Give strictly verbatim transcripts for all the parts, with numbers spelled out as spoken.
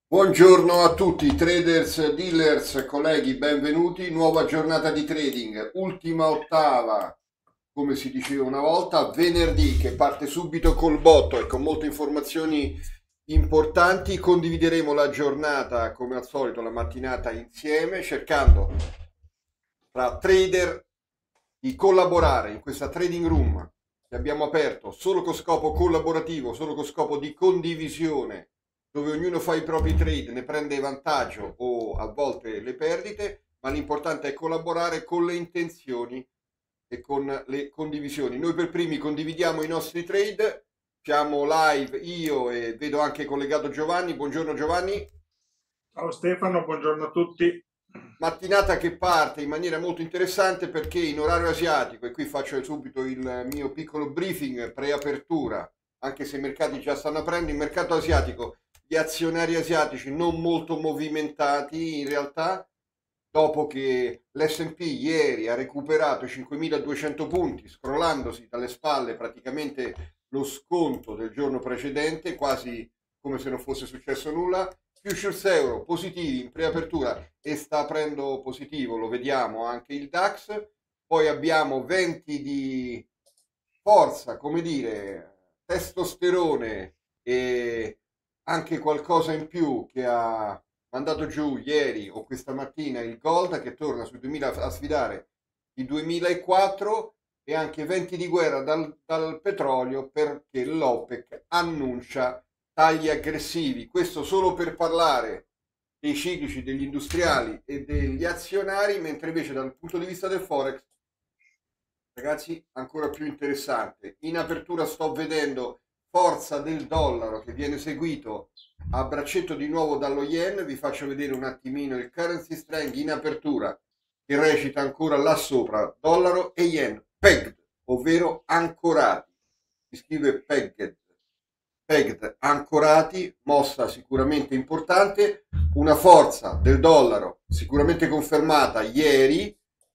Buongiorno a tutti, traders, dealers, colleghi, benvenuti. Nuova giornata di trading, ultima ottava, come si diceva una volta, venerdì, che parte subito col botto e con molte informazioni importanti. Condivideremo la giornata, come al solito, la mattinata insieme, cercando tra trader di collaborare in questa trading room che abbiamo aperto solo con scopo collaborativo, solo con scopo di condivisione, dove ognuno fa i propri trade, ne prende vantaggio o a volte le perdite, ma l'importante è collaborare con le intenzioni e con le condivisioni. Noi per primi condividiamo i nostri trade, siamo live io e vedo anche collegato Giovanni. Buongiorno Giovanni. Ciao Stefano, buongiorno a tutti. Mattinata che parte in maniera molto interessante perché in orario asiatico, e qui faccio subito il mio piccolo briefing pre-apertura, anche se i mercati già stanno aprendo, il mercato asiatico, gli azionari asiatici non molto movimentati in realtà, dopo che l'S and P ieri ha recuperato i cinquemiladuecento punti, scrollandosi dalle spalle praticamente lo sconto del giorno precedente, quasi come se non fosse successo nulla. Futures euro positivi in preapertura e sta aprendo positivo, lo vediamo anche il DAX. Poi abbiamo venti di forza, come dire, testosterone e anche qualcosa in più che ha mandato giù ieri o questa mattina il gold, che torna sui duemila a sfidare i duemilaquattro, e anche venti di guerra dal, dal petrolio, perché l'OPEC annuncia tagli aggressivi. Questo solo per parlare dei ciclici, degli industriali e degli azionari, mentre invece dal punto di vista del Forex, ragazzi, ancora più interessante. In apertura sto vedendo forza del dollaro che viene seguito a braccetto di nuovo dallo yen. Vi faccio vedere un attimino il currency strength in apertura, che recita ancora là sopra, dollaro e yen pegged, ovvero ancorati. Si scrive pegged. Pegged, ancorati, mossa sicuramente importante, una forza del dollaro sicuramente confermata ieri,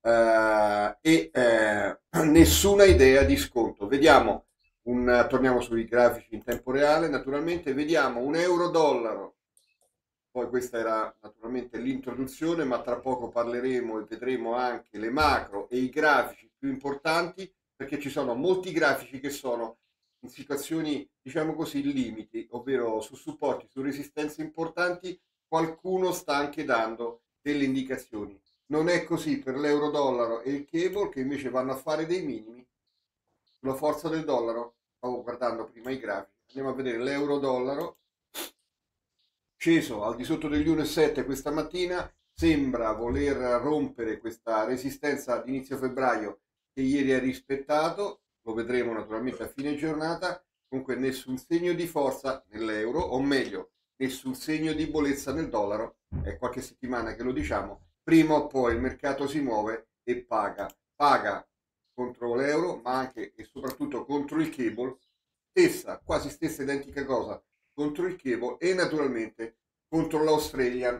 eh, e eh, nessuna idea di sconto. Vediamo, un, torniamo sui grafici in tempo reale, naturalmente, vediamo un euro-dollaro, poi questa era naturalmente l'introduzione, ma tra poco parleremo e vedremo anche le macro e i grafici più importanti, perché ci sono molti grafici che sono in situazioni, diciamo così, limiti, ovvero su supporti, su resistenze importanti. Qualcuno sta anche dando delle indicazioni. Non è così per l'euro-dollaro e il cable, che invece vanno a fare dei minimi. Sulla forza del dollaro, stavo guardando prima i grafici, andiamo a vedere l'euro-dollaro, sceso al di sotto degli uno virgola sette questa mattina, sembra voler rompere questa resistenza di inizio febbraio che ieri ha rispettato, lo vedremo naturalmente a fine giornata. Comunque nessun segno di forza nell'euro, o meglio, nessun segno di debolezza nel dollaro. È qualche settimana che lo diciamo, prima o poi il mercato si muove e paga, paga contro l'euro, ma anche e soprattutto contro il cable, stessa, quasi stessa identica cosa contro il cable, e naturalmente contro l'Australian,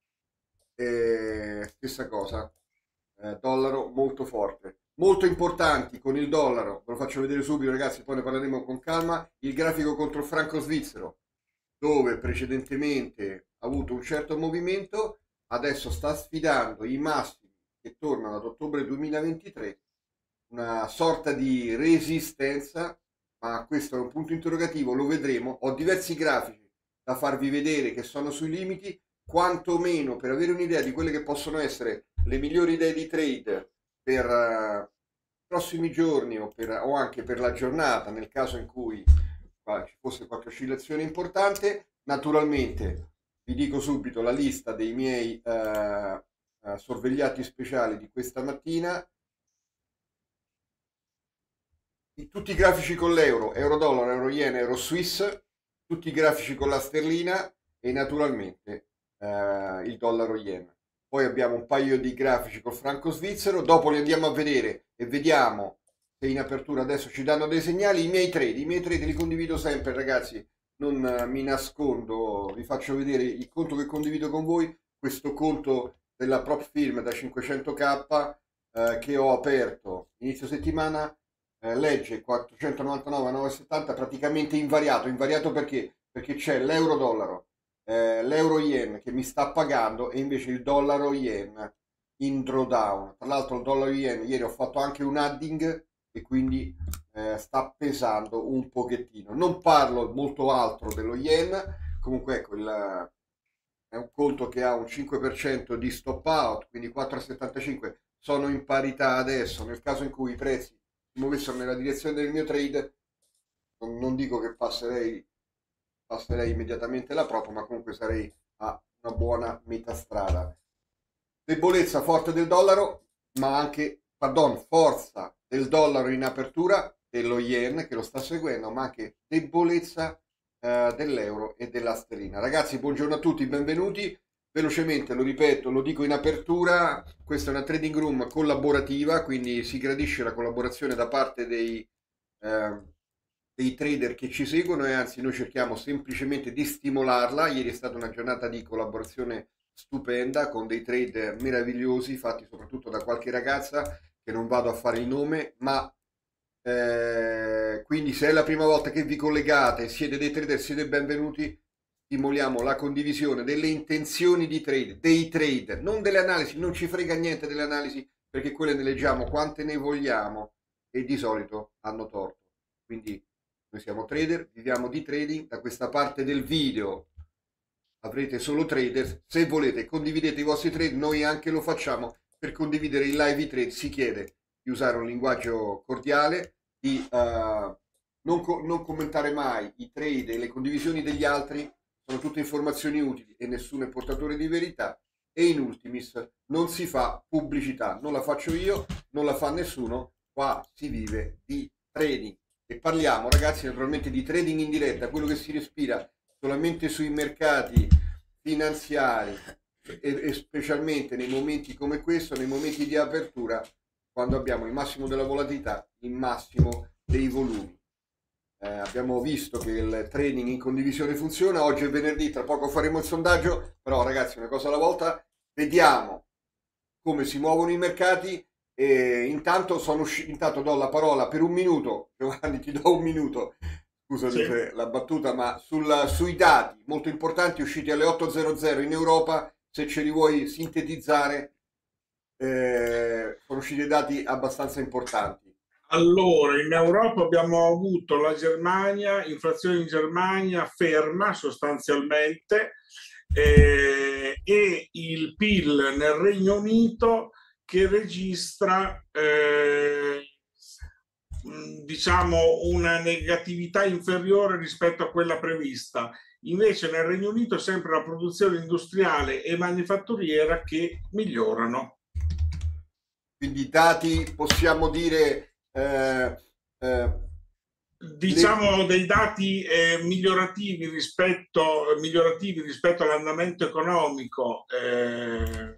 eh, stessa cosa, eh, dollaro molto forte. Molto importanti con il dollaro, ve lo faccio vedere subito ragazzi, poi ne parleremo con calma, il grafico contro il franco svizzero, dove precedentemente ha avuto un certo movimento, adesso sta sfidando i massimi che tornano ad ottobre duemilaventitré, una sorta di resistenza, ma questo è un punto interrogativo, lo vedremo. Ho diversi grafici da farvi vedere che sono sui limiti, quantomeno per avere un'idea di quelle che possono essere le migliori idee di trade per uh, prossimi giorni o, per, o anche per la giornata, nel caso in cui uh, ci fosse qualche oscillazione importante. Naturalmente vi dico subito la lista dei miei uh, uh, sorvegliati speciali di questa mattina. Tutti i grafici con l'euro, euro dollaro, euro yen, euro swiss, tutti i grafici con la sterlina e naturalmente eh, il dollaro yen. Poi abbiamo un paio di grafici col franco svizzero, dopo li andiamo a vedere e vediamo se in apertura adesso ci danno dei segnali. I miei trade, i miei trade li condivido sempre ragazzi, non eh, mi nascondo, vi faccio vedere il conto che condivido con voi, questo conto della prop firm da cinquecento k eh, che ho aperto inizio settimana. Eh, legge quattrocentonovantanove virgola novecentosettanta, praticamente invariato. Invariato perché? Perché c'è l'euro dollaro eh, l'euro yen che mi sta pagando e invece il dollaro yen in drawdown. Tra l'altro il dollaro yen ieri ho fatto anche un adding e quindi eh, sta pesando un pochettino. Non parlo molto altro dello yen, comunque ecco il, è un conto che ha un cinque per cento di stop out, quindi quattro virgola settantacinque, sono in parità adesso. Nel caso in cui i prezzi si muovessero nella direzione del mio trade, non, non dico che passerei, passerei immediatamente la propria, ma comunque sarei a una buona metà strada. Debolezza forte del dollaro, ma anche, pardon, forza del dollaro in apertura, dello yen che lo sta seguendo, ma anche debolezza eh, dell'euro e della sterlina. Ragazzi, buongiorno a tutti, benvenuti. Velocemente, lo ripeto, lo dico in apertura, questa è una trading room collaborativa, quindi si gradisce la collaborazione da parte dei, eh, dei trader che ci seguono e anzi noi cerchiamo semplicemente di stimolarla. Ieri è stata una giornata di collaborazione stupenda con dei trade meravigliosi fatti soprattutto da qualche ragazza che non vado a fare il nome, ma eh, quindi se è la prima volta che vi collegate, siete dei trader, siete benvenuti. Stimoliamo la condivisione delle intenzioni di trade, dei trader, non delle analisi, non ci frega niente delle analisi perché quelle ne leggiamo quante ne vogliamo e di solito hanno torto. Quindi noi siamo trader, viviamo di trading. Da questa parte del video avrete solo trader. Se volete condividete i vostri trade, noi anche lo facciamo. Per condividere il live trade si chiede di usare un linguaggio cordiale, di uh, non, co non commentare mai i trade e le condivisioni degli altri, sono tutte informazioni utili e nessuno è portatore di verità. E in ultimis non si fa pubblicità, non la faccio io, non la fa nessuno, qua si vive di trading. E parliamo ragazzi naturalmente di trading in diretta, quello che si respira solamente sui mercati finanziari e, e specialmente nei momenti come questo, nei momenti di apertura, quando abbiamo il massimo della volatilità, il massimo dei volumi. Eh, abbiamo visto che il trading in condivisione funziona. Oggi è venerdì, tra poco faremo il sondaggio, però ragazzi una cosa alla volta, vediamo come si muovono i mercati. E intanto sono uscito, intanto do la parola per un minuto, Giovanni ti do un minuto, scusa sì. La battuta, ma sul, sui dati molto importanti usciti alle otto e zero zero in Europa, se ce li vuoi sintetizzare, eh, sono usciti dati abbastanza importanti. Allora, in Europa abbiamo avuto la Germania, inflazione in Germania ferma sostanzialmente, eh, e il P I L nel Regno Unito che registra eh, diciamo una negatività inferiore rispetto a quella prevista. Invece nel Regno Unito sempre la produzione industriale e manifatturiera che migliorano. Quindi dati possiamo dire eh, eh, diciamo le... dei dati eh, migliorativi rispetto migliorativi rispetto all'andamento economico eh,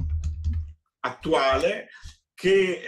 attuale, che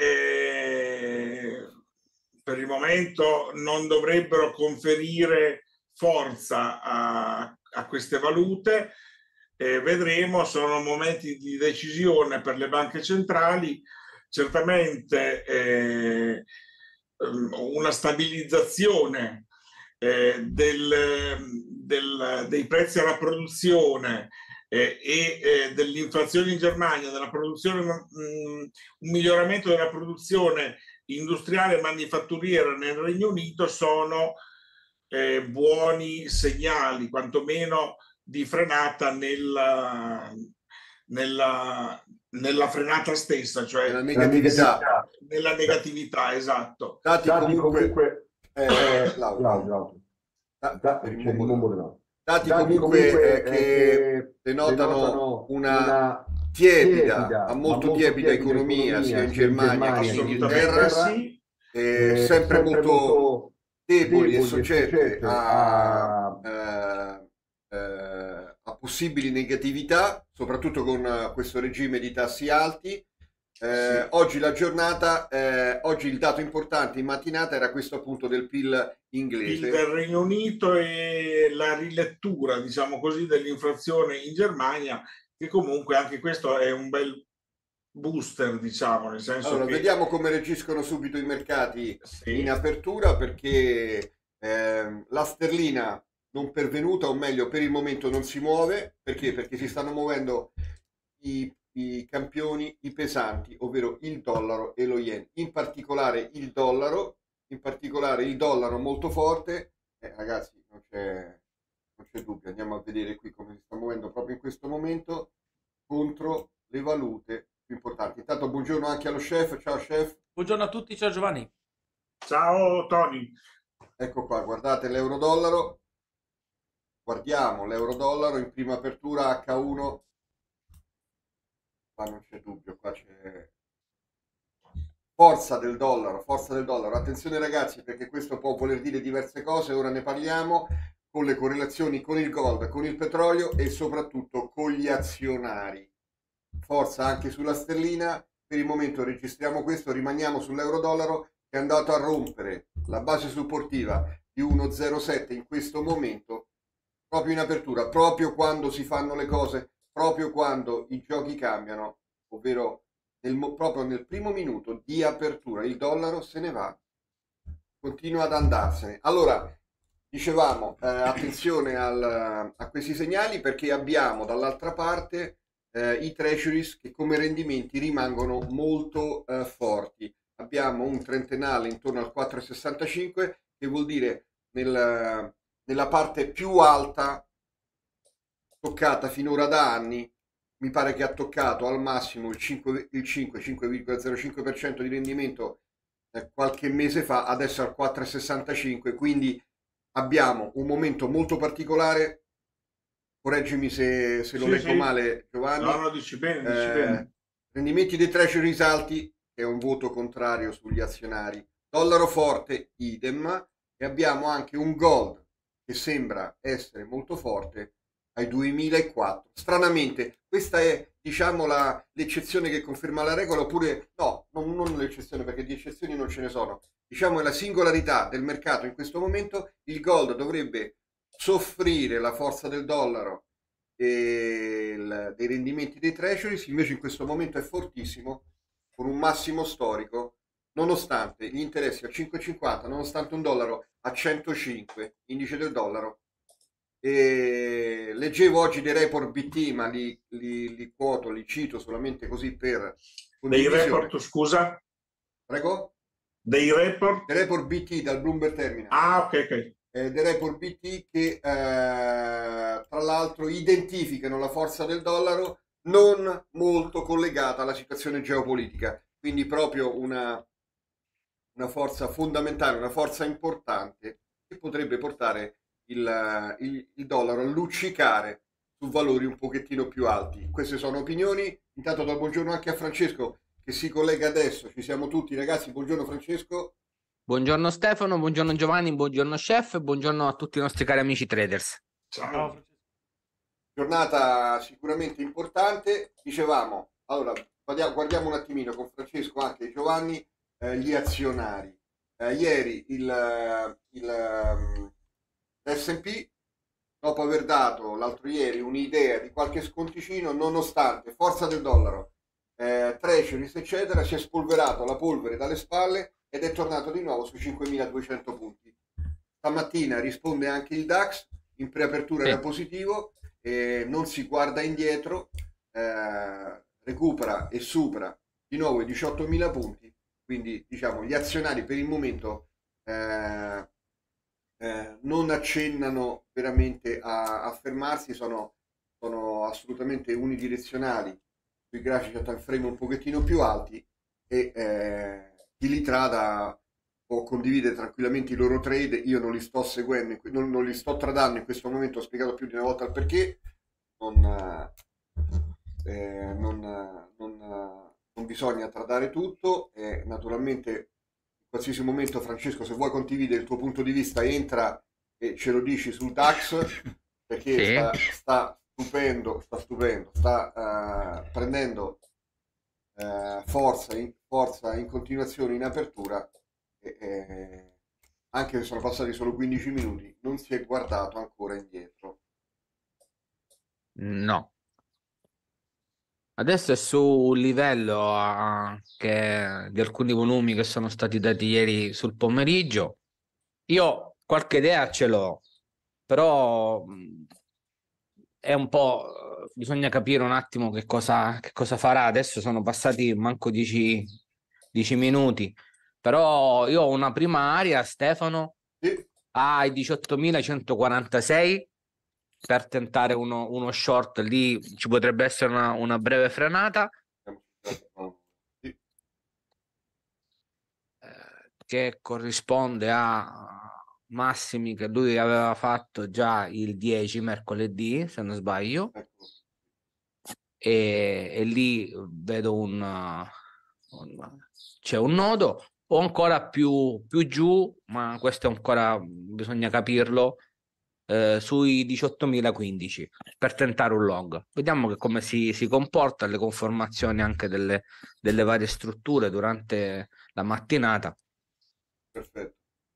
eh, per il momento non dovrebbero conferire forza a, a queste valute. Eh, vedremo, sono momenti di decisione per le banche centrali. Certamente eh, una stabilizzazione eh, del, del, dei prezzi alla produzione eh, e eh, dell'inflazione in Germania, della produzione, mh, un miglioramento della produzione industriale e manifatturiera nel Regno Unito sono eh, buoni segnali, quantomeno di frenata nella, nella, nella frenata stessa, cioè nella negatività. Nella negatività, esatto. Dati, Dati comunque, comunque eh, Claudio, da, da, per il mondo Dati, Dati comunque, comunque eh, che denotano, denotano una, una tiepida, tiepida, a molto, molto tiepida, tiepida economia, economia sia in Germania che in Inghilterra, sì. eh, sempre, sempre molto, molto deboli e soggette a, a, a, a possibili negatività, soprattutto con questo regime di tassi alti. Eh, sì. Oggi la giornata, eh, oggi il dato importante in mattinata era questo appunto del P I L inglese. Il del Regno Unito e la rilettura, diciamo così, dell'inflazione in Germania, che comunque anche questo è un bel booster, diciamo, nel senso allora, che... vediamo come reagiscono subito i mercati sì. in apertura, perché eh, la sterlina non pervenuta, o meglio per il momento non si muove. Perché? Perché si stanno muovendo i, i campioni, i pesanti, ovvero il dollaro e lo yen, in particolare il dollaro, in particolare il dollaro molto forte. Eh, ragazzi, non c'è, non c'è dubbio, andiamo a vedere qui come si sta muovendo proprio in questo momento contro le valute più importanti. Intanto buongiorno anche allo chef, ciao chef. Buongiorno a tutti, ciao Giovanni. Ciao Tony. Ecco qua, guardate l'euro-dollaro, guardiamo l'euro-dollaro in prima apertura acca uno, qua non c'è dubbio, qua c'è forza del dollaro, forza del dollaro. Attenzione ragazzi, perché questo può voler dire diverse cose, ora ne parliamo, con le correlazioni con il gold, con il petrolio e soprattutto con gli azionari. Forza anche sulla sterlina, per il momento registriamo questo, rimaniamo sull'euro-dollaro che è andato a rompere la base supportiva di uno virgola zero sette in questo momento, proprio in apertura, proprio quando si fanno le cose, proprio quando i giochi cambiano, ovvero nel, proprio nel primo minuto di apertura il dollaro se ne va, continua ad andarsene. Allora, dicevamo, eh, attenzione al, a questi segnali, perché abbiamo dall'altra parte eh, i treasuries che come rendimenti rimangono molto eh, forti. Abbiamo un trentennale intorno al quattro virgola sessantacinque, che vuol dire nel, nella parte più alta toccata finora da anni. Mi pare che ha toccato al massimo il cinque, il cinque, cinque virgola zero cinque per cento di rendimento eh, qualche mese fa, adesso al quattro virgola sessantacinque, quindi abbiamo un momento molto particolare. Correggimi se, se lo Sì, leggo sì. male, Giovanni. No, no, dici bene, dici Eh, bene. rendimenti dei treasury alti, che è un voto contrario sugli azionari. Dollaro forte, idem. E abbiamo anche un gold che sembra essere molto forte ai duemilaquattro. Stranamente, questa è, diciamo, la, l'eccezione che conferma la regola, oppure no, non, non l'eccezione, perché di eccezioni non ce ne sono. Diciamo è la singolarità del mercato in questo momento. Il gold dovrebbe soffrire la forza del dollaro e il, dei rendimenti dei treasuries, invece in questo momento è fortissimo, con un massimo storico, nonostante gli interessi a cinque virgola cinquanta, nonostante un dollaro a centocinque, indice del dollaro. E leggevo oggi dei report B T, ma li, li, li quoto, li cito solamente così per Dei condivisione. report, scusa? Prego? Dei report? Dei report B T dal Bloomberg Terminal. Ah, ok, ok. Eh, dei report B T che eh, tra l'altro identificano la forza del dollaro non molto collegata alla situazione geopolitica, quindi proprio una, una forza fondamentale, una forza importante che potrebbe portare il, il, il dollaro a luccicare su valori un pochettino più alti. Queste sono opinioni. Intanto do buongiorno anche a Francesco che si collega adesso. Ci siamo tutti ragazzi, buongiorno Francesco. Buongiorno Stefano, buongiorno Giovanni, buongiorno chef, buongiorno a tutti i nostri cari amici traders. Ciao. Ciao Francesco. Giornata sicuramente importante. Dicevamo, allora guardiamo, guardiamo un attimino con Francesco anche e Giovanni eh, gli azionari. Eh, ieri il, il um, S and P, dopo aver dato l'altro ieri un'idea di qualche sconticino, nonostante forza del dollaro, eh, treasuries eccetera, si è spolverato la polvere dalle spalle ed è tornato di nuovo sui cinquemiladuecento punti. Stamattina risponde anche il DAX, in preapertura Sì. era positivo, eh, non si guarda indietro, eh, recupera e supera di nuovo i diciottomila punti, quindi diciamo gli azionari per il momento eh, eh, non accennano veramente a, a fermarsi, sono, sono assolutamente unidirezionali sui grafici a time frame un pochettino più alti e eh, chi li trada può condividere tranquillamente i loro trade. Io non li sto seguendo, non, non li sto tradando in questo momento, ho spiegato più di una volta il perché. Non, eh, non, non, non bisogna tradare tutto, e naturalmente in qualsiasi momento Francesco, se vuoi condividere il tuo punto di vista, entra e ce lo dici sul DAX, perché Sì. sta, sta stupendo, sta stupendo, sta uh, prendendo uh, forza, in, forza in continuazione in apertura. E, e, anche se sono passati solo quindici minuti, non si è guardato ancora indietro. No. Adesso è su un livello uh, che, di alcuni volumi che sono stati dati ieri sul pomeriggio. Io qualche idea ce l'ho. però mh, è un po', eh, bisogna capire un attimo che cosa, che cosa farà. Adesso sono passati manco dieci minuti, però io ho una prima area, Stefano, Sì. ai diciottomilacentoquarantasei per tentare uno, uno short. Lì ci potrebbe essere una, una breve frenata, Sì. eh, che corrisponde a massimi che lui aveva fatto già il dieci mercoledì, se non sbaglio, Ecco. e, e lì vedo un, un- c'è un nodo o ancora più, più giù, ma questo ancora bisogna capirlo, eh, sui diciottomilaquindici per tentare un long. Vediamo che come si, si comporta, le conformazioni anche delle, delle varie strutture durante la mattinata. Perfetto.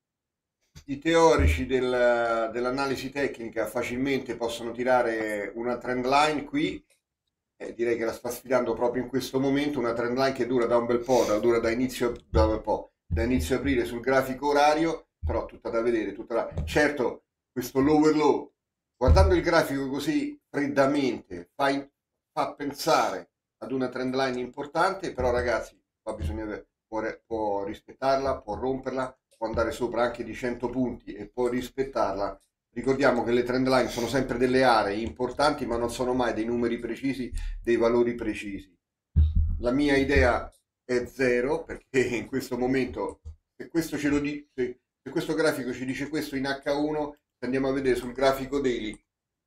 I teorici del- dell'analisi tecnica facilmente possono tirare una trend line qui, eh, direi che la sta sfidando proprio in questo momento, una trend line che dura da un bel po', da, dura da inizio, da un bel po', da inizio aprile sul grafico orario, però tutta da vedere, tutta da... Certo, questo lower low, guardando il grafico così freddamente, fa, in- fa pensare ad una trend line importante, però ragazzi, qua bisogna può, può rispettarla, può romperla, può andare sopra anche di cento punti e può rispettarla. Ricordiamo che le trend line sono sempre delle aree importanti, ma non sono mai dei numeri precisi, dei valori precisi. La mia idea è zero, perché in questo momento, se questo, ce lo di, se, se questo grafico ci dice questo in acca uno, se andiamo a vedere sul grafico daily,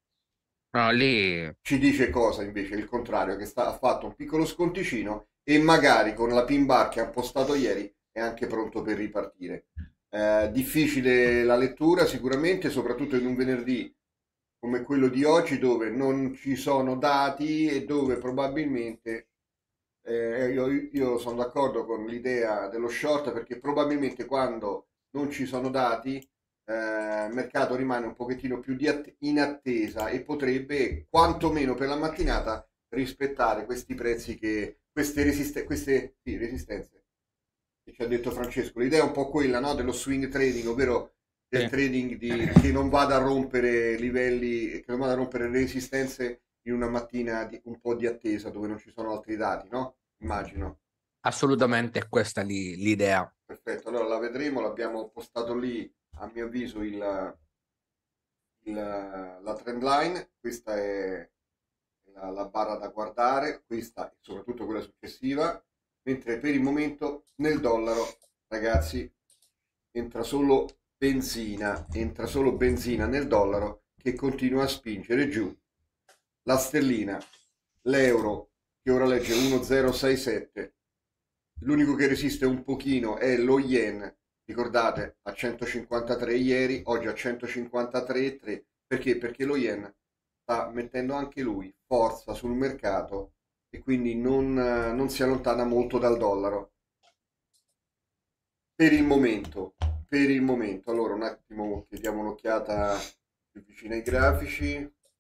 No, lì ci dice cosa invece? Il contrario, che sta, ha fatto un piccolo sconticino e magari con la pin bar che ha postato ieri è anche pronto per ripartire. Eh, difficile la lettura sicuramente, soprattutto in un venerdì come quello di oggi dove non ci sono dati e dove probabilmente eh, io, io sono d'accordo con l'idea dello short perché probabilmente quando non ci sono dati eh, il mercato rimane un pochettino più di att- in attesa e potrebbe quantomeno per la mattinata rispettare questi prezzi che queste, resiste- queste sì, resistenze che ci ha detto Francesco. L'idea è un po' quella, no, dello swing trading, ovvero del sì. trading di, che non vada a rompere livelli, che non vada a rompere resistenze in una mattina di un po' di attesa dove non ci sono altri dati, no? Immagino. Assolutamente è questa lì l'idea. Perfetto, allora la vedremo, l'abbiamo postato lì, a mio avviso, il, il, la trend line, questa è la, la barra da guardare, questa e soprattutto quella successiva, mentre per il momento nel dollaro, ragazzi, entra solo benzina, entra solo benzina nel dollaro che continua a spingere giù la sterlina, l'euro che ora legge uno virgola zero sei sette, l'unico che resiste un pochino è lo yen, ricordate a centocinquantatré ieri, oggi a centocinquantatré virgola tre, perché? Perché lo yen sta mettendo anche lui forza sul mercato e quindi non, non si allontana molto dal dollaro per il momento. Per il momento, allora un attimo che diamo un'occhiata più vicina ai grafici.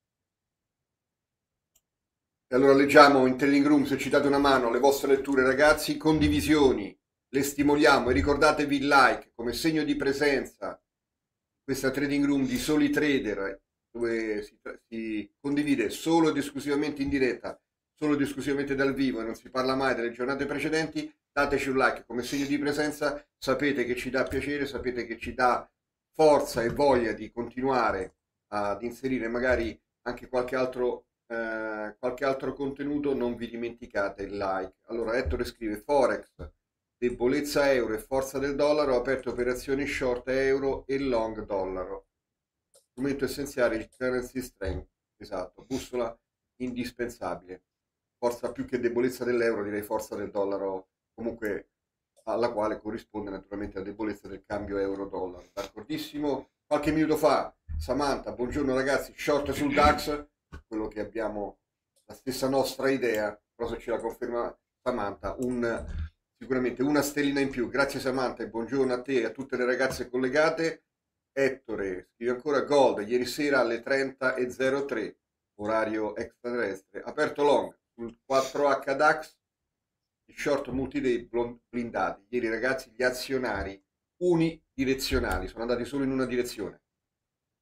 E allora leggiamo in Trading Room, se ci date una mano, le vostre letture ragazzi, condivisioni, le stimoliamo e ricordatevi il like come segno di presenza. Questa Trading Room di soli trader dove si, si condivide solo ed esclusivamente in diretta, solo ed esclusivamente dal vivo e non si parla mai delle giornate precedenti. Dateci un like come segno di presenza, sapete che ci dà piacere, sapete che ci dà forza e voglia di continuare ad inserire magari anche qualche altro, eh, qualche altro contenuto. Non vi dimenticate il like. Allora Ettore scrive Forex, debolezza euro e forza del dollaro, aperto operazioni short euro e long dollaro. Strumento essenziale il currency strength, esatto, bussola indispensabile. Forza più che debolezza dell'euro, direi forza del dollaro, comunque alla quale corrisponde naturalmente la debolezza del cambio euro-dollaro. D'accordissimo? Qualche minuto fa, Samantha, buongiorno ragazzi, short sul DAX, quello che abbiamo la stessa nostra idea, però se ce la conferma Samantha, un, sicuramente una stellina in più. Grazie Samantha e buongiorno a te e a tutte le ragazze collegate. Ettore scrive ancora Gold, ieri sera alle trenta e zero tre, orario extraterrestre, aperto long sul quattro acca DAX, i short multi-day blindati. Ieri ragazzi gli azionari unidirezionali sono andati solo in una direzione.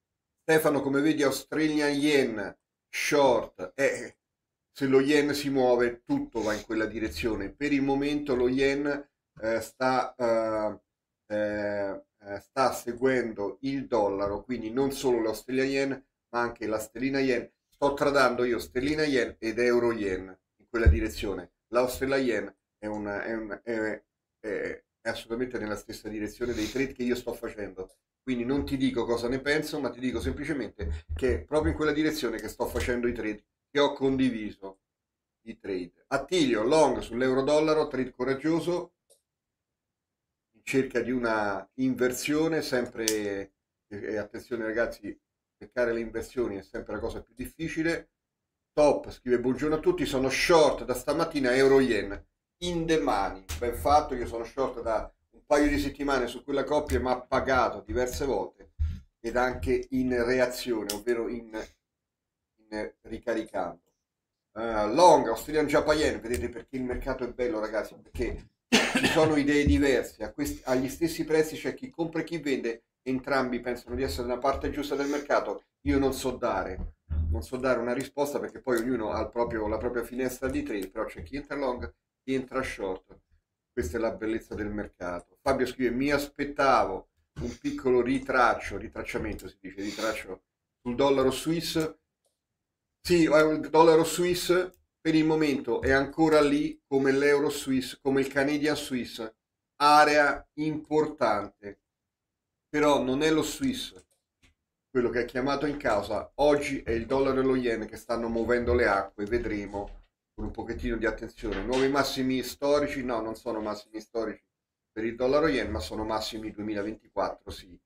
Stefano, come vedi, Australian Yen short, eh, se lo yen si muove tutto va in quella direzione. Per il momento lo yen eh, sta, eh, eh, sta seguendo il dollaro, quindi non solo l'Australian Yen ma anche la sterlina yen. Sto tradando io sterlina yen ed euro yen in quella direzione. L'Australian Yen è, una, è, un, è, è, è assolutamente nella stessa direzione dei trade che io sto facendo. Quindi non ti dico cosa ne penso, ma ti dico semplicemente che è proprio in quella direzione che sto facendo i trade, che ho condiviso i trade. Attilio, long sull'euro-dollaro, trade coraggioso, in cerca di una inversione, sempre, e attenzione ragazzi, cercare le inversioni è sempre la cosa più difficile. Top, scrive buongiorno a tutti, sono short da stamattina euro-yen, in the money, ben fatto, io sono short da un paio di settimane su quella coppia, ma ha pagato diverse volte ed anche in reazione, ovvero in, in ricaricando. Uh, long, Australian Japan Yen, vedete perché il mercato è bello ragazzi, perché ci sono idee diverse, a questi, agli stessi prezzi c'è chi compra e chi vende, entrambi pensano di essere nella parte giusta del mercato. Io non so dare non so dare una risposta perché poi ognuno ha il proprio, la propria finestra di trade, però c'è chi entra long, chi entra short. Questa è la bellezza del mercato. Fabio scrive, mi aspettavo un piccolo ritraccio, ritracciamento si dice, ritraccio sul dollaro swiss. Sì, il dollaro swiss per il momento è ancora lì come l'euro swiss, come il Canadian Swiss, area importante, però non è lo swiss quello che è chiamato in causa. Oggi è il dollaro e lo yen che stanno muovendo le acque, vedremo con un pochettino di attenzione. Nuovi massimi storici, no, non sono massimi storici per il dollaro yen, ma sono massimi duemilaventiquattro, sì.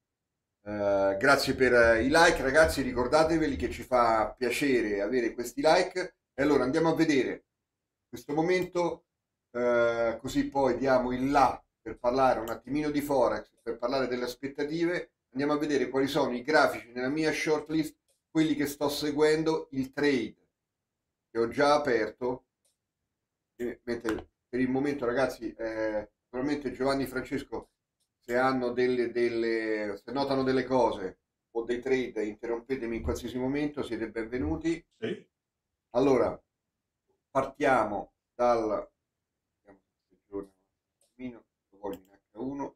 Uh, grazie per uh, i like ragazzi, ricordateveli che ci fa piacere avere questi like. E allora andiamo a vedere questo momento, uh, così poi diamo il là per parlare un attimino di Forex, per parlare delle aspettative. Andiamo a vedere quali sono i grafici nella mia shortlist, quelli che sto seguendo, il trade che ho già aperto. E, mentre per il momento ragazzi, eh, naturalmente Giovanni e Francesco, se hanno delle, delle, se notano delle cose o dei trade, interrompetemi in qualsiasi momento, siete benvenuti. Sì. Allora, partiamo dal lo voglio in acca uno.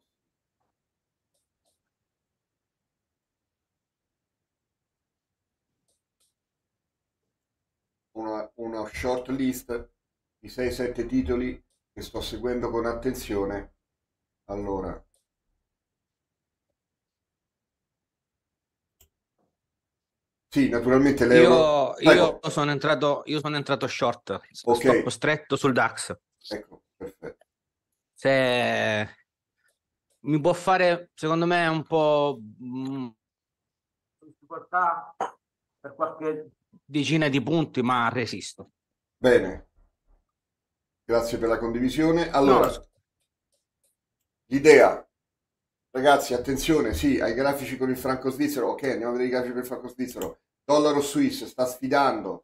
Una, una short list di sei sette titoli che sto seguendo con attenzione. Allora, sì, naturalmente l'euro. Io, io sono entrato, io sono entrato short, okay. Sto costretto sul DAX. Ecco, perfetto. Se mi può fare, secondo me, un po' difficoltà per qualche decina di punti, ma resisto. Bene, grazie per la condivisione. Allora, no. L'idea, ragazzi, attenzione, sì, ai grafici con il franco svizzero. Ok, andiamo a vedere i grafici per il franco svizzero. Dollaro Swiss sta sfidando.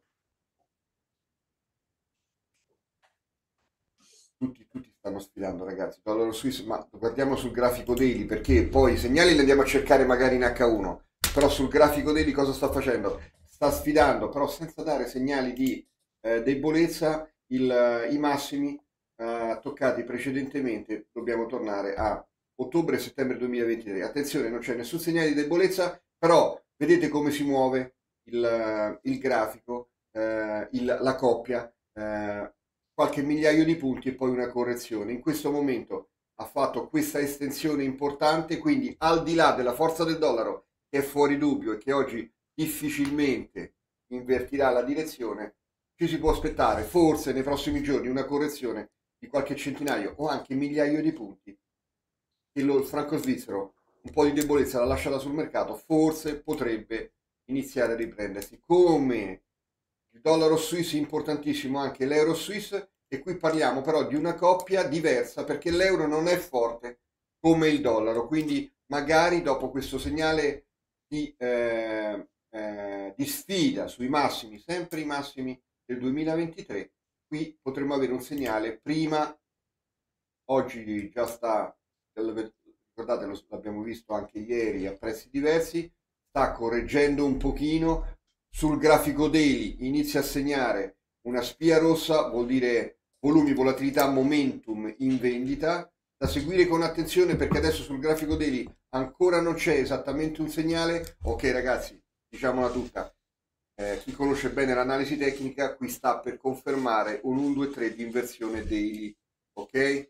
Tutti, tutti stanno sfidando, ragazzi. Dollaro Swiss, ma guardiamo sul grafico daily, perché poi i segnali li andiamo a cercare magari in acca uno. Però sul grafico daily cosa sta facendo? Sta sfidando, però senza dare segnali di eh, debolezza, il, i massimi eh, toccati precedentemente. Dobbiamo tornare a ottobre e settembre duemilaventitré. Attenzione, non c'è nessun segnale di debolezza, però vedete come si muove il, il grafico, eh, il, la coppia, eh, qualche migliaio di punti e poi una correzione. In questo momento ha fatto questa estensione importante, quindi al di là della forza del dollaro, che è fuori dubbio e che oggi difficilmente invertirà la direzione, ci si può aspettare forse nei prossimi giorni una correzione di qualche centinaio o anche migliaio di punti. E lo, il franco svizzero un po' di debolezza l'ha lasciata sul mercato, forse potrebbe iniziare a riprendersi. Come il dollaro swiss importantissimo, anche l'euro swiss, e qui parliamo però di una coppia diversa perché l'euro non è forte come il dollaro, quindi magari dopo questo segnale di, eh, eh, di sfida sui massimi, sempre i massimi del duemilaventitré, qui potremmo avere un segnale prima. Oggi già sta, ricordate, l'abbiamo visto anche ieri a prezzi diversi, sta correggendo un pochino. Sul grafico daily inizia a segnare una spia rossa, vuol dire volumi, volatilità, momentum in vendita, da seguire con attenzione, perché adesso sul grafico daily ancora non c'è esattamente un segnale. Ok ragazzi, diciamola tutta, eh, chi conosce bene l'analisi tecnica qui sta per confermare un uno due tre di inversione daily, ok?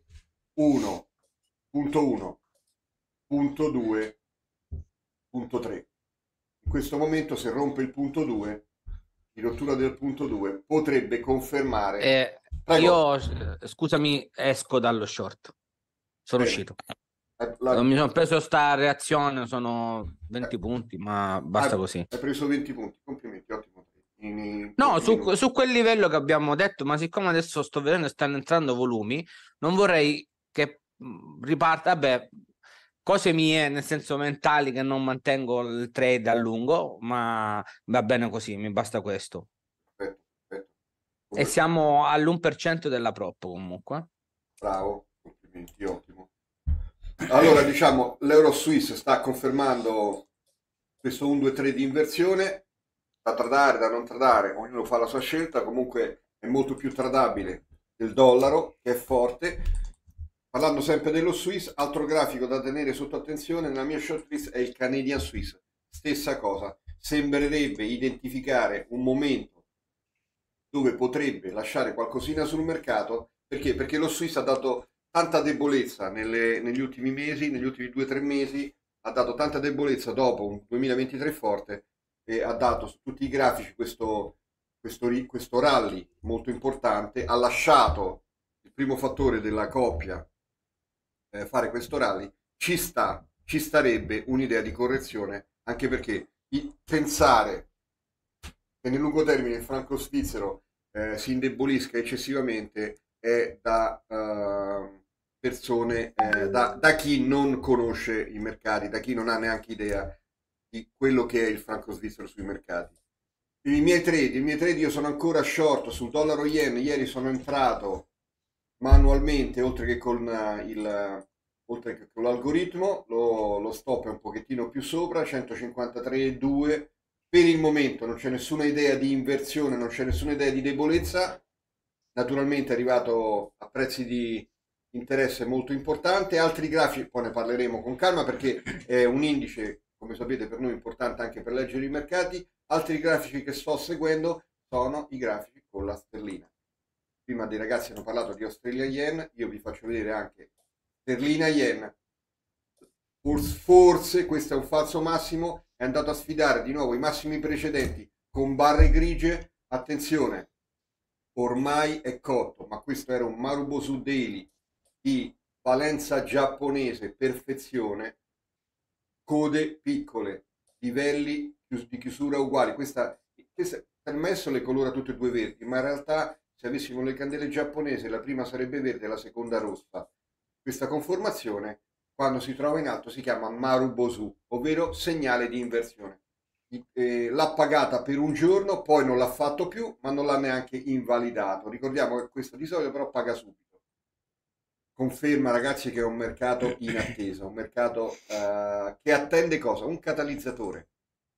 uno punto uno punto due punto tre. In questo momento se rompe il punto due, di rottura del punto due, potrebbe confermare. Eh, io, scusami, esco dallo short. Sono Bene. uscito. La... Non mi sono preso sta reazione, sono venti eh. punti, ma basta ah, così. Hai preso venti punti, complimenti, ottimo. In, in no, su, su quel livello che abbiamo detto, ma siccome adesso sto vedendo che stanno entrando volumi, non vorrei che riparta, vabbè, cose mie, nel senso mentali, che non mantengo il trade a lungo, ma va bene così, mi basta questo. Perfetto, perfetto. E siamo all'uno per cento della prop comunque. Bravo, complimenti, ottimo. Allora, diciamo, l'euro Swiss sta confermando questo uno due tre di inversione, da tradare, da non tradare, ognuno fa la sua scelta, comunque è molto più tradabile del dollaro, che è forte. Parlando sempre dello Swiss, altro grafico da tenere sotto attenzione nella mia shortlist è il Canadian Swiss. Stessa cosa, sembrerebbe identificare un momento dove potrebbe lasciare qualcosina sul mercato. Perché? Perché lo Swiss ha dato tanta debolezza nelle, negli ultimi mesi, negli ultimi due o tre mesi, ha dato tanta debolezza dopo un duemilaventitré forte, e ha dato su tutti i grafici questo, questo, questo rally molto importante, ha lasciato il primo fattore della coppia eh, fare questo rally. Ci sta, ci starebbe un'idea di correzione, anche perché i, pensare che nel lungo termine il franco svizzero eh, si indebolisca eccessivamente è da uh, persone, eh, da, da chi non conosce i mercati, da chi non ha neanche idea di quello che è il franco svizzero sui mercati. I miei trade, i miei trade io sono ancora short sul dollaro yen. Ieri sono entrato manualmente, oltre che con il oltre che con l'algoritmo, lo, lo stop è un pochettino piì sopra, centocinquantatré virgola due. Per il momento non c'è nessuna idea di inversione, non c'è nessuna idea di debolezza. Naturalmente è arrivato a prezzi di interesse molto importante. Altri grafici, poi ne parleremo con calma, perché è un indice, come sapete, per noi importante anche per leggere i mercati. Altri grafici che sto seguendo sono i grafici con la sterlina. Prima dei ragazzi hanno parlato di Australia Yen, io vi faccio vedere anche sterlina Yen. Forse, forse questo è un falso massimo, è andato a sfidare di nuovo i massimi precedenti con barre grigie. Attenzione, ormai è cotto, ma questo era un Marubosu Daily di valenza giapponese, perfezione, code piccole, livelli di chiusura uguali. Questa, questa per me le colora tutte e due verdi, ma in realtà se avessimo le candele giapponesi la prima sarebbe verde e la seconda rossa. Questa conformazione, quando si trova in alto, si chiama Marubosu, ovvero segnale di inversione. Eh, l'ha pagata per un giorno, poi non l'ha fatto più, ma non l'ha neanche invalidato. Ricordiamo che questo di solito però paga subito. Conferma, ragazzi, che è un mercato in attesa, un mercato eh, che attende cosa? Un catalizzatore.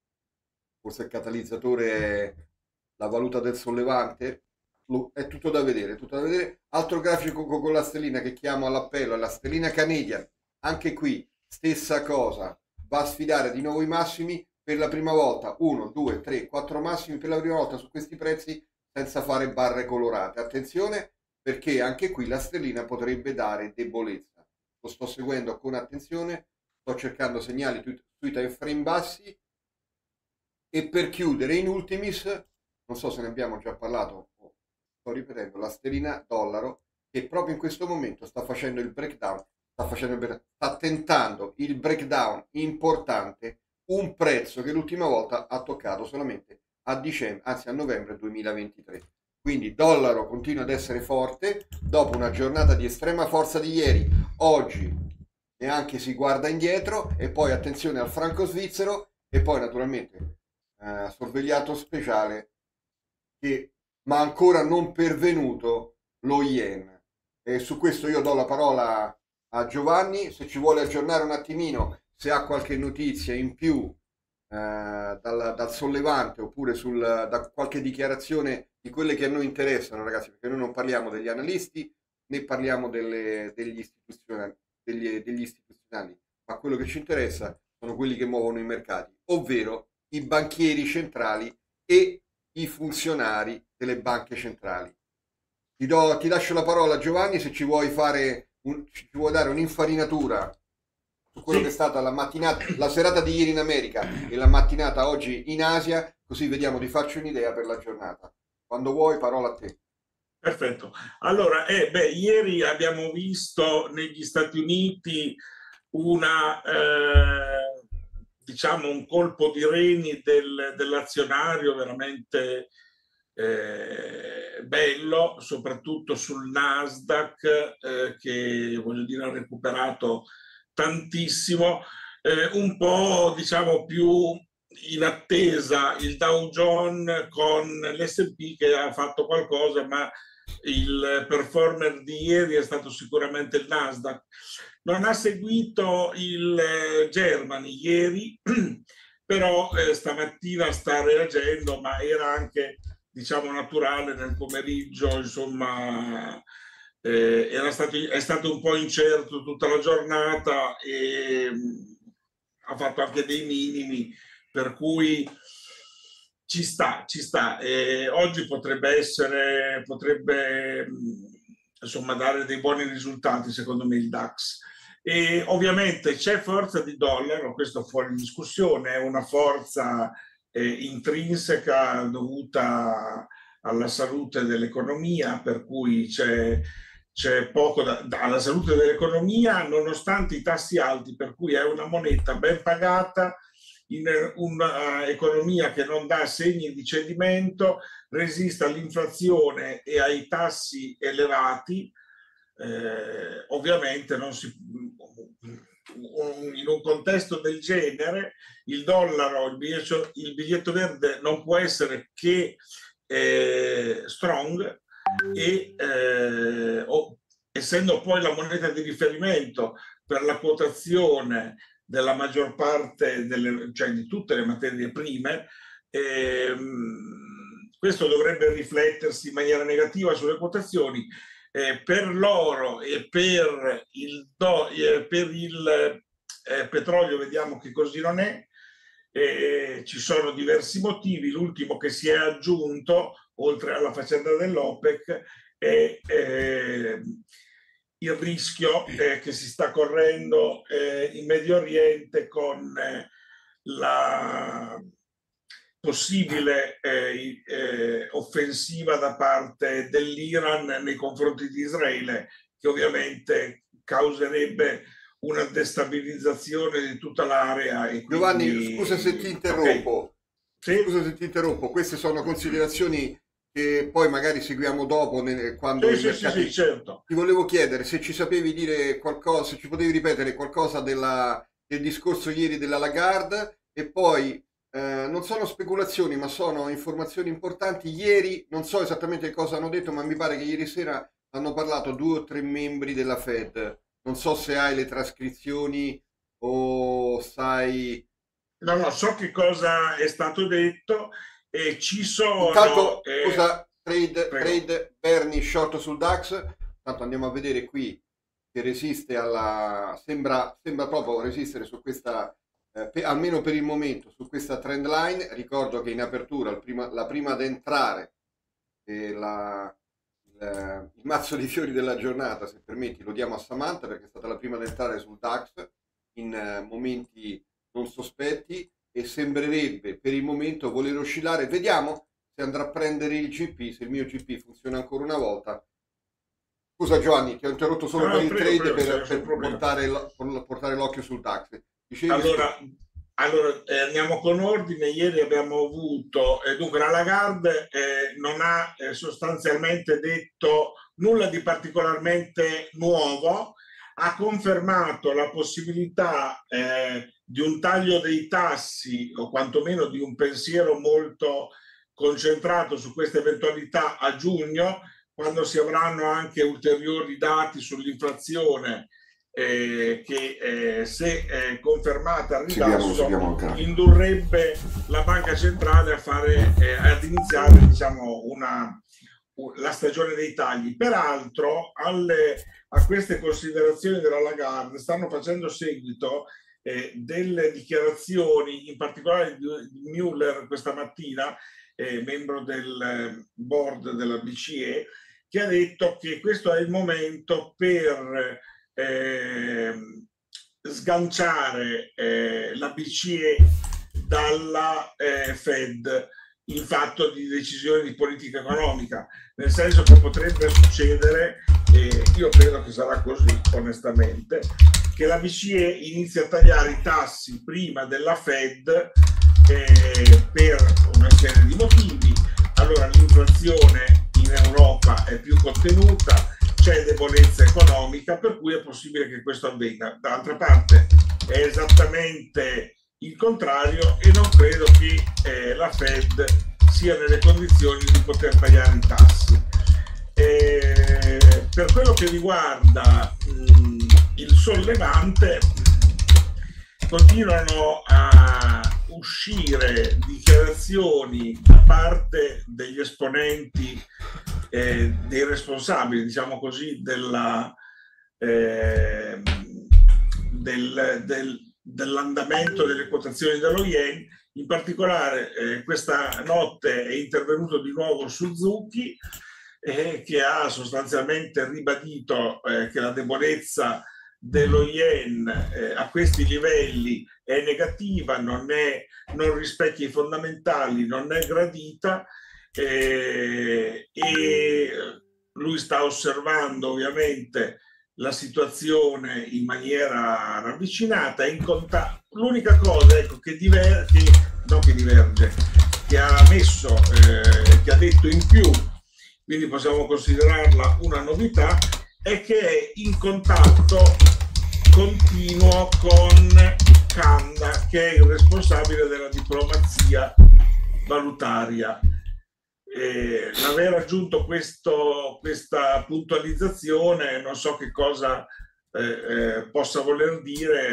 Forse il catalizzatore è la valuta del sollevante. È tutto da vedere, tutto da vedere. Altro grafico con la stellina che chiamo all'appello è la stellina Canadian. Anche qui stessa cosa, va a sfidare di nuovo i massimi per la prima volta, uno, due, tre, quattro massimi per la prima volta su questi prezzi senza fare barre colorate. Attenzione, perché anche qui la stellina potrebbe dare debolezza. Lo sto seguendo con attenzione, sto cercando segnali sui time frame bassi. E per chiudere in ultimis, non so se ne abbiamo già parlato, sto ripetendo, la stellina dollaro, che proprio in questo momento sta facendo il breakdown, sta, facendo il, sta tentando il breakdown importante, un prezzo che l'ultima volta ha toccato solamente a dicembre, anzi a novembre duemilaventitré. Quindi dollaro continua ad essere forte, dopo una giornata di estrema forza di ieri, oggi neanche si guarda indietro, e poi attenzione al franco svizzero, e poi naturalmente eh, sorvegliato speciale, che ma ancora non pervenuto lo yen. E su questo io do la parola a Giovanni, se ci vuole aggiornare un attimino, se ha qualche notizia in più dal, dal sollevante oppure sul, da qualche dichiarazione di quelle che a noi interessano, ragazzi, perché noi non parliamo degli analisti né parliamo delle, degli, istituzionali, degli, degli istituzionali, ma quello che ci interessa sono quelli che muovono i mercati, ovvero i banchieri centrali e i funzionari delle banche centrali. Ti, do, ti lascio la parola, Giovanni, se ci vuoi fare un, ci vuoi dare un'infarinatura su quello Sì. che è stata la mattinata, la serata di ieri in America e la mattinata oggi in Asia, così vediamo di farci un'idea per la giornata. Quando vuoi, parola a te. Perfetto. Allora, eh, beh, ieri abbiamo visto negli Stati Uniti una, eh, diciamo, un colpo di reni del, dell'azionario veramente eh, bello, soprattutto sul Nasdaq, eh, che voglio dire ha recuperato tantissimo, eh, un po' diciamo più in attesa il Dow Jones con l'S and P che ha fatto qualcosa, ma il performer di ieri è stato sicuramente il Nasdaq. Non ha seguito il Germany ieri, però eh, stamattina sta reagendo, ma era anche diciamo naturale nel pomeriggio, insomma eh, era stato, è stato un po' incerto tutta la giornata e mh, ha fatto anche dei minimi, per cui ci sta, ci sta. E oggi potrebbe essere, potrebbe insomma dare dei buoni risultati secondo me il DAX. E ovviamente c'è forza di dollaro, questo fuori discussione, è una forza eh, intrinseca dovuta alla salute dell'economia, per cui c'è c'è poco da, da, alla salute dell'economia nonostante i tassi alti, per cui è una moneta ben pagata in un'economia che non dà segni di cedimento, resiste all'inflazione e ai tassi elevati. Eh, ovviamente non si, in un contesto del genere il dollaro, il biglietto, il biglietto verde non può essere che eh, strong e eh, oh, essendo poi la moneta di riferimento per la quotazione della maggior parte delle, cioè di tutte le materie prime, ehm, questo dovrebbe riflettersi in maniera negativa sulle quotazioni. Eh, per l'oro e per il, do, eh, per il eh, petrolio vediamo che così non è. Eh, ci sono diversi motivi, l'ultimo che si è aggiunto oltre alla faccenda dell'OPEC è eh, il rischio eh, che si sta correndo eh, in Medio Oriente con eh, la possibile eh, eh, offensiva da parte dell'Iran nei confronti di Israele, che ovviamente causerebbe una destabilizzazione di tutta l'area. E quindi... Giovanni, scusa se ti interrompo. Okay. Sì? Scusa se ti interrompo, queste sono considerazioni che poi magari seguiamo dopo quando sì, sì, sì, sì, certo. Ti volevo chiedere se ci sapevi dire qualcosa, se ci potevi ripetere qualcosa della, del discorso ieri della Lagarde, e poi eh, non sono speculazioni ma sono informazioni importanti. Ieri non so esattamente cosa hanno detto, ma mi pare che ieri sera hanno parlato due o tre membri della Fed. Non so se hai le trascrizioni o sai... No, no, so che cosa è stato detto e ci sono... Intanto, eh, scusa, trade, trade Bernie short sul DAX. Tanto andiamo a vedere qui che resiste alla... Sembra, sembra proprio resistere su questa, eh, pe, almeno per il momento, su questa trend line. Ricordo che in apertura il prima, la prima ad entrare, eh, la, il, il mazzo di fiori della giornata, se permetti, lo diamo a Samantha perché è stata la prima ad entrare sul DAX in eh, momenti non sospetti e sembrerebbe per il momento voler oscillare. Vediamo se andrà a prendere il G P, se il mio G P funziona ancora una volta. Scusa Giovanni, ti ho interrotto solo no, per il prego, trade prego, per, per portare, portare l'occhio sul DAX. Dicevi allora, allora eh, andiamo con ordine. Ieri abbiamo avuto, eh, dunque la Lagarde eh, non ha eh, sostanzialmente detto nulla di particolarmente nuovo, ha confermato la possibilità eh, di un taglio dei tassi o quantomeno di un pensiero molto concentrato su questa eventualità a giugno, quando si avranno anche ulteriori dati sull'inflazione eh, che eh, se eh, confermata al ribasso seguiamo, seguiamo indurrebbe la banca centrale a fare, eh, ad iniziare diciamo, una, la stagione dei tagli. Peraltro alle, a queste considerazioni della Lagarde stanno facendo seguito eh, delle dichiarazioni, in particolare di, di Müller questa mattina, eh, membro del board della B C E, che ha detto che questo è il momento per eh, sganciare eh, la B C E dalla eh, Fed in fatto di decisioni di politica economica, nel senso che potrebbe succedere, e io credo che sarà così onestamente, che la B C E inizi a tagliare i tassi prima della Fed eh, per una serie di motivi. Allora l'inflazione in Europa è più contenuta, c'è debolezza economica, per cui è possibile che questo avvenga. D'altra parte è esattamente il contrario e non credo che eh, la Fed sia nelle condizioni di poter tagliare i tassi. Eh, per quello che riguarda mh, il sollevante, continuano a uscire dichiarazioni da parte degli esponenti, eh, dei responsabili, diciamo così, della, eh, del, del dell'andamento delle quotazioni dello yen. In particolare eh, questa notte è intervenuto di nuovo Suzuki, eh, che ha sostanzialmente ribadito eh, che la debolezza dello yen eh, a questi livelli è negativa, non, è, non rispecchia i fondamentali, non è gradita, eh, e lui sta osservando ovviamente la situazione in maniera ravvicinata, in contatto. L'unica cosa ecco, che, diver- che, no, che diverge, che ha messo, eh, che ha detto in più, quindi possiamo considerarla una novità, è che è in contatto continuo con Kanda, che è il responsabile della diplomazia valutaria. Eh, l'aver aggiunto questo, questa puntualizzazione non so che cosa eh, eh, possa voler dire.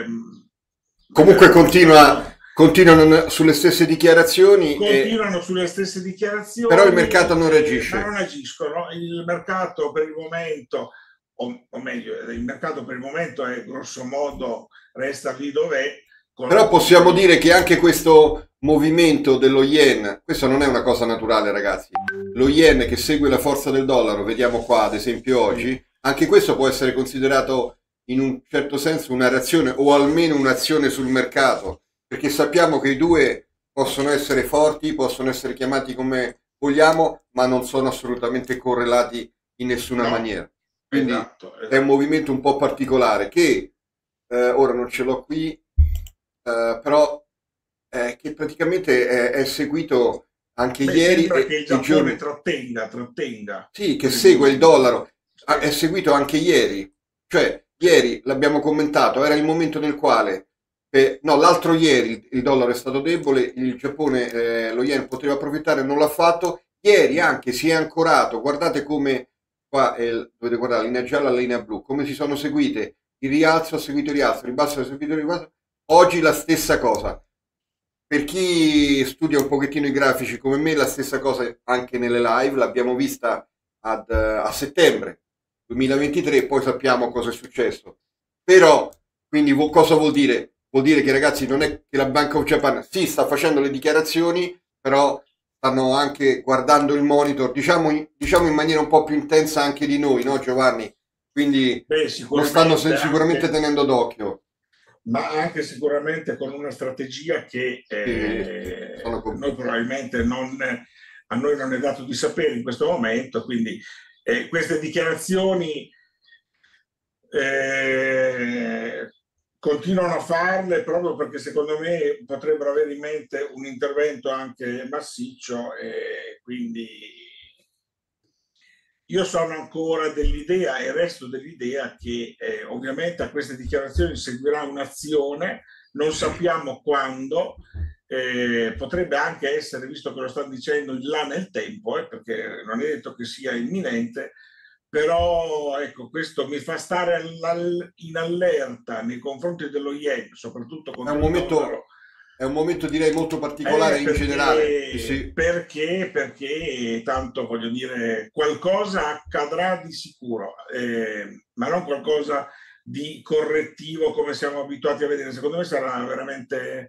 Comunque continua, continuano sulle stesse dichiarazioni continuano e... sulle stesse dichiarazioni, però il mercato non reagisce, ma non agiscono. Il mercato per il momento, o, o meglio il mercato per il momento è grosso modo resta lì dov'è. Però possiamo dire che anche questo movimento dello yen, questo non è una cosa naturale ragazzi, lo yen che segue la forza del dollaro, vediamo qua ad esempio oggi, anche questo può essere considerato in un certo senso una reazione o almeno un'azione sul mercato, perché sappiamo che i due possono essere forti, possono essere chiamati come vogliamo, ma non sono assolutamente correlati in nessuna no, maniera. Quindi esatto, esatto. È un movimento un po' particolare che eh, ora non ce l'ho qui, Uh, però eh, che praticamente è, è seguito anche Beh, ieri sembra e, che il e Giappone giorni... trattenga, trattenga. Sì, che segue il dollaro, ah, è seguito anche ieri, cioè ieri l'abbiamo commentato, era il momento nel quale eh, no, l'altro ieri il dollaro è stato debole, il Giappone, eh, lo yen poteva approfittare, non l'ha fatto, ieri anche si è ancorato, guardate come qua eh, dovete guardare la linea gialla, la linea blu, come si sono seguite, il rialzo ha seguito il rialzo, il ribasso ha seguito il ribasso. Oggi la stessa cosa, per chi studia un pochettino i grafici come me, la stessa cosa anche nelle live, l'abbiamo vista ad, a settembre duemilaventitré, poi sappiamo cosa è successo. Però, quindi cosa vuol dire? Vuol dire che ragazzi non è che la Bank of Japan sì sta facendo le dichiarazioni, però stanno anche guardando il monitor, diciamo, diciamo in maniera un po' più intensa anche di noi, no Giovanni? Quindi Beh, lo stanno sicuramente anche... tenendo d'occhio. Ma anche sicuramente con una strategia che eh, sì, noi probabilmente non, a noi non è dato di sapere in questo momento, quindi eh, queste dichiarazioni eh, continuano a farle proprio perché secondo me potrebbero avere in mente un intervento anche massiccio, e quindi io sono ancora dell'idea e resto dell'idea che eh, ovviamente a queste dichiarazioni seguirà un'azione, non sappiamo quando, eh, potrebbe anche essere, visto che lo stanno dicendo, in là nel tempo, eh, perché non è detto che sia imminente, però ecco, questo mi fa stare all- in allerta nei confronti dello yen, soprattutto È contro un il dollaro. momento, è un momento direi molto particolare Eh, in generale. Sì, perché, sì. perché, perché tanto voglio dire, qualcosa accadrà di sicuro, eh, ma non qualcosa di correttivo come siamo abituati a vedere. Secondo me sarà veramente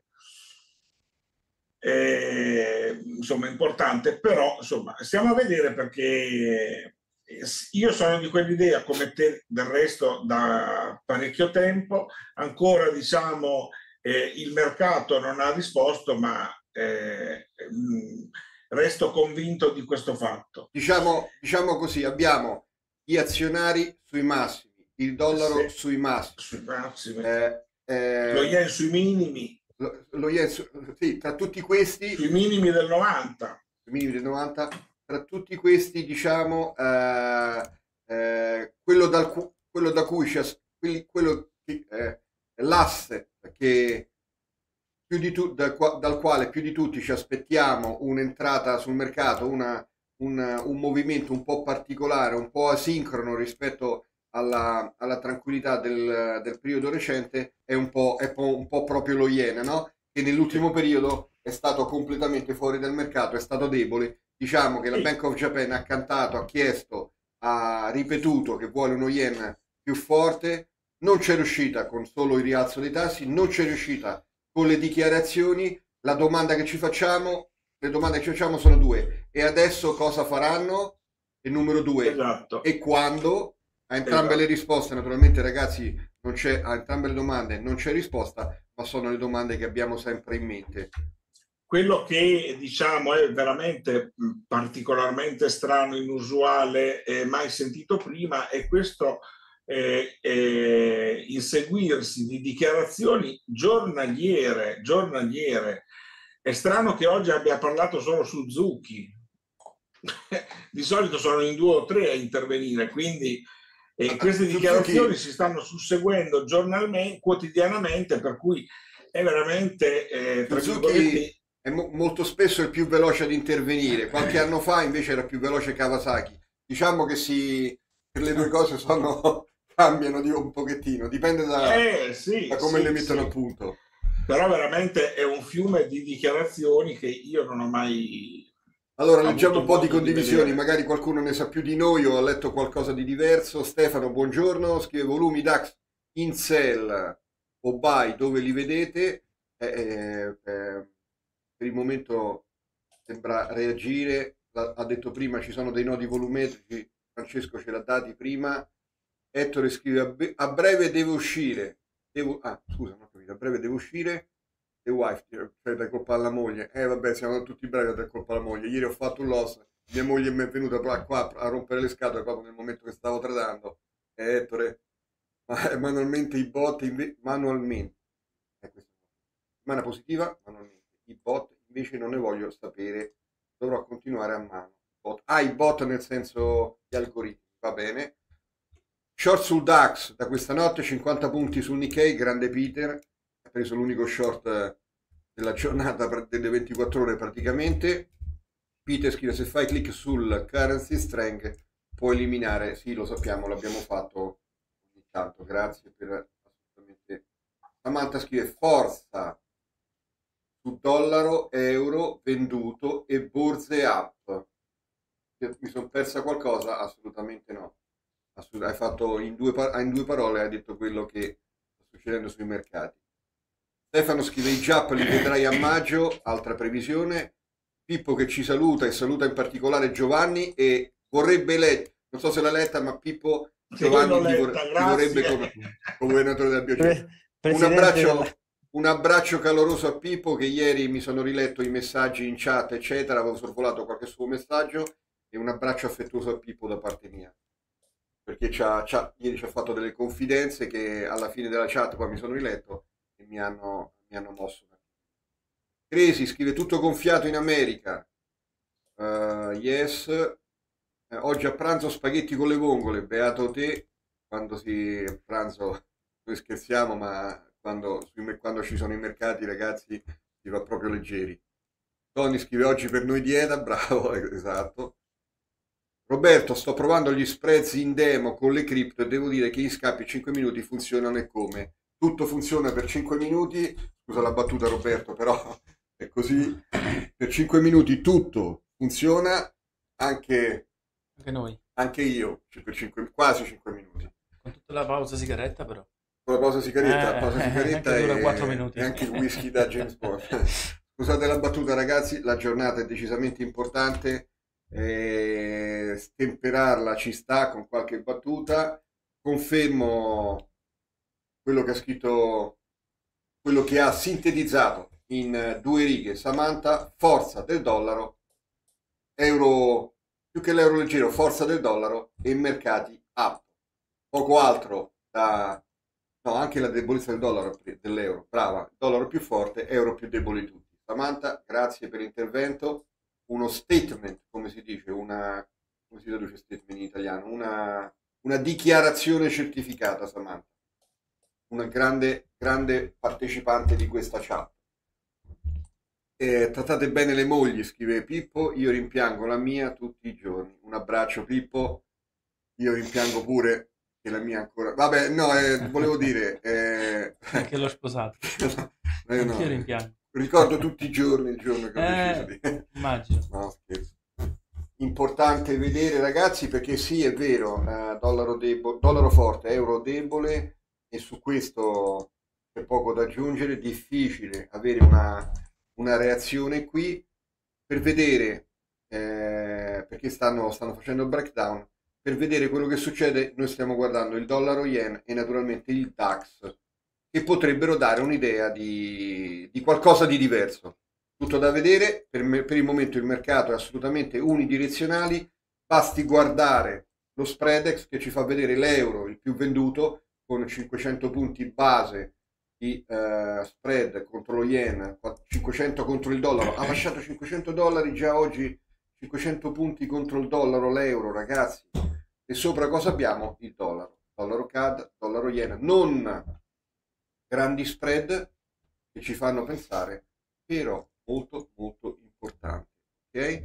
eh, insomma, importante, però insomma, stiamo a vedere perché io sono di quell'idea, come te del resto da parecchio tempo, ancora diciamo eh, il mercato non ha risposto, ma eh, mh, resto convinto di questo fatto. Diciamo, diciamo così, abbiamo gli azionari sui massimi, il dollaro Se, sui massimi, sui massimi, eh, lo eh, yen sui minimi, lo, lo yen su- sì, tra tutti questi, sui minimi del novanta. minimi del novanta, tra tutti questi diciamo eh, eh, quello, dal, cu- quello da cui ci as- quelli- quello che, eh, l'asse che più di tu- dal, qua- dal quale più di tutti ci aspettiamo un'entrata sul mercato, una, un, un movimento un po' particolare, un po' asincrono rispetto alla, alla tranquillità del, del periodo recente, è un po', è po- un po' proprio lo yen, no? Che nell'ultimo periodo è stato completamente fuori dal mercato, è stato debole. Diciamo che la Sì, Bank of Japan ha cantato, ha chiesto, ha ripetuto che vuole uno yen più forte, non c'è riuscita con solo il rialzo dei tassi, non c'è riuscita con le dichiarazioni. La domanda che ci facciamo, le domande che ci facciamo sono due: e adesso cosa faranno? E numero due, esatto, e quando? A entrambe le esatto. risposte, naturalmente, ragazzi, non c'è, a entrambe le domande non c'è risposta, ma sono le domande che abbiamo sempre in mente. Quello che diciamo è veramente particolarmente strano, inusuale, e mai sentito prima, è questo eh, eh, inseguirsi di dichiarazioni giornaliere, giornaliere. È strano che oggi abbia parlato solo Suzuki. Di solito sono in due o tre a intervenire, quindi eh, queste dichiarazioni Suzuki, si stanno susseguendo giornalmente, quotidianamente, per cui è veramente, eh, tra Suzuki virgolette, è mo- molto spesso il più veloce ad intervenire. Qualche anno fa invece era più veloce Kawasaki. Diciamo che si, che le due cose sono, cambiano di un pochettino, dipende da, eh sì, da come le sì, mettono a sì, punto. però veramente è un fiume di dichiarazioni che io non ho mai Allora, leggiamo avuto un po' di modo di condivisioni, vedere. magari qualcuno ne sa più di noi o ha letto qualcosa di diverso. Stefano, buongiorno, scrive volumi DAX in sell o buy, dove li vedete? Eh, eh, eh, per il momento sembra reagire, La- ha detto prima ci sono dei nodi volumetrici, Francesco ce l'ha dati prima. Ettore scrive a, be- a breve deve uscire, devo, ah scusa, non ho capito, a breve devo uscire. The wife, cioè dai colpa alla moglie. Eh vabbè, siamo tutti bravi a dare colpa alla moglie. Ieri ho fatto un loss, mia moglie mi è venuta qua, qua a rompere le scatole proprio nel momento che stavo tradando. E Ettore, ma manualmente i bot, inve- manualmente. Eh, questa è una settimana positiva, manualmente. I bot invece non ne voglio sapere, dovrò continuare a mano. Bot. Ah, i bot nel senso gli algoritmi, va bene. Short sul DAX da questa notte, cinquanta punti sul Nikkei, grande Peter, ha preso l'unico short della giornata delle ventiquattro ore praticamente. Peter scrive: se fai clic sul currency strength puoi eliminare, sì lo sappiamo, l'abbiamo fatto ogni tanto, grazie per assolutamente. Samantha scrive: forza su dollaro, euro venduto e borse up. Mi sono persa qualcosa? Assolutamente no. Assolut- hai fatto in due, par- in due parole, hai detto quello che sta succedendo sui mercati. Stefano scrive: i Giapp li vedrai a maggio, altra previsione. Pippo che ci saluta e saluta in particolare Giovanni e vorrebbe lei, non so se l'ha letta, ma Pippo Sì, l'ho Giovanni ti, vor- letta, ti vorrebbe grazie. come governatore della Biocentro. Pre- Un Presidente della... abbraccio, un abbraccio caloroso a Pippo, che ieri mi sono riletto i messaggi in chat, eccetera, avevo sorvolato qualche suo messaggio, e un abbraccio affettuoso a Pippo da parte mia, perché c'ha, c'ha- ieri ci ha fatto delle confidenze che alla fine della chat poi mi sono riletto e mi hanno, mi hanno mosso. Cresi scrive: tutto gonfiato in America. Uh, yes. Eh, oggi a pranzo spaghetti con le vongole, beato te. Quando si a pranzo noi scherziamo, ma quando, sui- quando ci sono i mercati, ragazzi, si va proprio leggeri. Tony scrive: oggi per noi dieta, bravo, esatto. Roberto, sto provando gli spreads in demo con le cripto e devo dire che gli scambi cinque minuti funzionano e come? Tutto funziona per cinque minuti, scusa la battuta Roberto, però è così, per cinque minuti tutto funziona, anche, Anche noi. anche io, cioè per cinque, quasi cinque minuti. Con tutta la pausa sigaretta però. Con la pausa sigaretta, la Eh, pausa sigaretta anche dura e, quattro minuti. e anche il whisky da James Bond. Scusate la battuta ragazzi, la giornata è decisamente importante, eh, stemperarla ci sta con qualche battuta, confermo quello che ha scritto, quello che ha sintetizzato in due righe Samantha: forza del dollaro, euro, più che l'euro leggero, forza del dollaro e mercati up. Poco altro da... No, anche la debolezza del dollaro, dell'euro, brava, il dollaro più forte, euro più debole di tutti. Samantha, grazie per l'intervento. Uno statement, come si dice, una, come si traduce statement in italiano? Una, una dichiarazione certificata, Samantha. Una grande, grande partecipante di questa chat. Eh, trattate bene le mogli, scrive Pippo, io rimpiango la mia tutti i giorni. Un abbraccio Pippo, io rimpiango pure che la mia ancora... Vabbè, no, eh, volevo dire... Eh... Anche l'ho sposato. no, eh, no. Anch'io rimpiango. Ricordo tutti i giorni il giorno che ho Eh, deciso di... immagino. No, scherzo. Importante vedere ragazzi, perché sì, è vero, eh, dollaro, debole, dollaro forte, euro debole, e su questo c'è poco da aggiungere, difficile avere una, una reazione qui per vedere, eh, perché stanno, stanno facendo il breakdown, per vedere quello che succede. Noi stiamo guardando il dollaro yen e naturalmente il DAX, che potrebbero dare un'idea di, di qualcosa di diverso. Tutto da vedere, per, me, per il momento il mercato è assolutamente unidirezionale, basti guardare lo Spreadex che ci fa vedere l'euro il più venduto con cinquecento punti base di uh, spread contro lo yen, cinquecento contro il dollaro, ha lasciato cinquecento dollari già oggi, cinquecento punti contro il dollaro, l'euro ragazzi, e sopra cosa abbiamo? Il dollaro, dollaro C A D, dollaro yen, non grandi spread che ci fanno pensare, però molto molto importante, ok?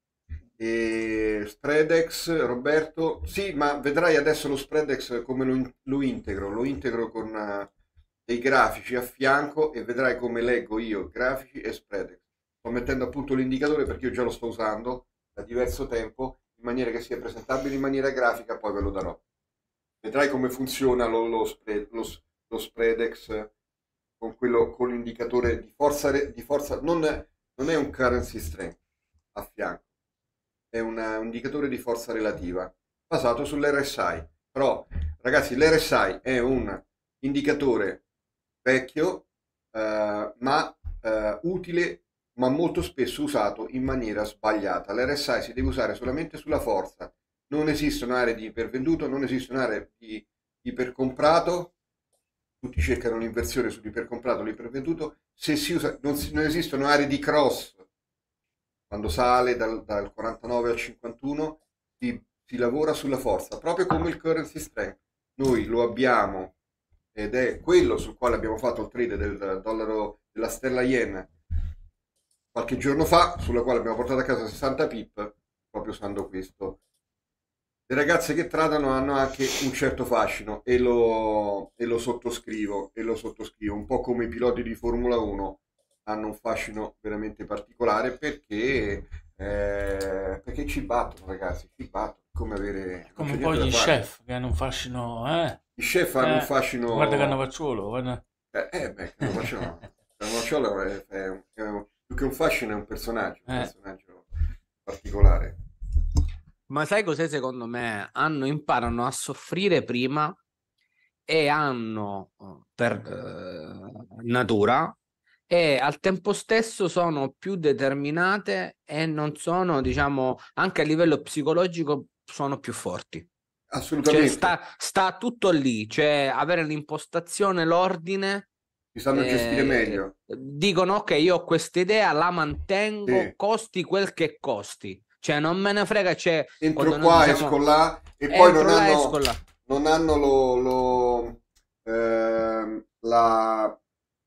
E Spreadex, Roberto, sì, ma vedrai adesso lo Spreadex come lo, lo integro, lo integro con uh, dei grafici a fianco e vedrai come leggo io grafici e Spreadex. Sto mettendo appunto l'indicatore perché io già lo sto usando da diverso tempo in maniera che sia presentabile in maniera grafica, poi ve lo darò. Vedrai come funziona lo, lo, spread, lo, lo Spreadex con quello con l'indicatore di forza, di forza non, è, non è un currency strength a fianco, è una, un indicatore di forza relativa basato sull'R S I. Però ragazzi, l'R S I è un indicatore vecchio eh, ma eh, utile, ma molto spesso usato in maniera sbagliata. L'R S I si deve usare solamente sulla forza, non esistono aree di ipervenduto, non esistono aree di ipercomprato. Tutti cercano l'inversione sull'ipercomprato, l'ipervenduto. Se si usa, non, si, non esistono aree di cross. Quando sale dal, dal quarantanove al cinquantuno si, si lavora sulla forza, proprio come il currency strength. Noi lo abbiamo ed è quello sul quale abbiamo fatto il trade del dollaro, della stella yen qualche giorno fa, sulla quale abbiamo portato a casa sessanta pip proprio usando questo. Le ragazze che tradano hanno anche un certo fascino e lo, e lo sottoscrivo, e lo sottoscrivo, un po' come i piloti di Formula uno hanno un fascino veramente particolare perché, eh, perché ci battono ragazzi, ci battono, come avere... Come un po' gli chef che hanno un fascino, eh? I chef hanno eh, un fascino... Guarda Cannavacciuolo, guarda... Eh, eh beh, Cannavacciolo, Cannavacciolo è, è, un, è un, più che un fascino è un personaggio, un eh. personaggio particolare. Ma sai cos'è secondo me? Hanno imparano a soffrire prima e hanno per eh, natura e al tempo stesso sono più determinate e non sono, diciamo, anche a livello psicologico sono più forti. Assolutamente. Cioè, sta, sta tutto lì, cioè avere l'impostazione, l'ordine. Si sanno eh, gestire meglio. Dicono ok, io ho questa idea, la mantengo, Sì. Costi quel che costi. Cioè non me ne frega, cioè, entro qua, diciamo, esco là e poi non là, hanno, là. non hanno lo, lo, eh, la,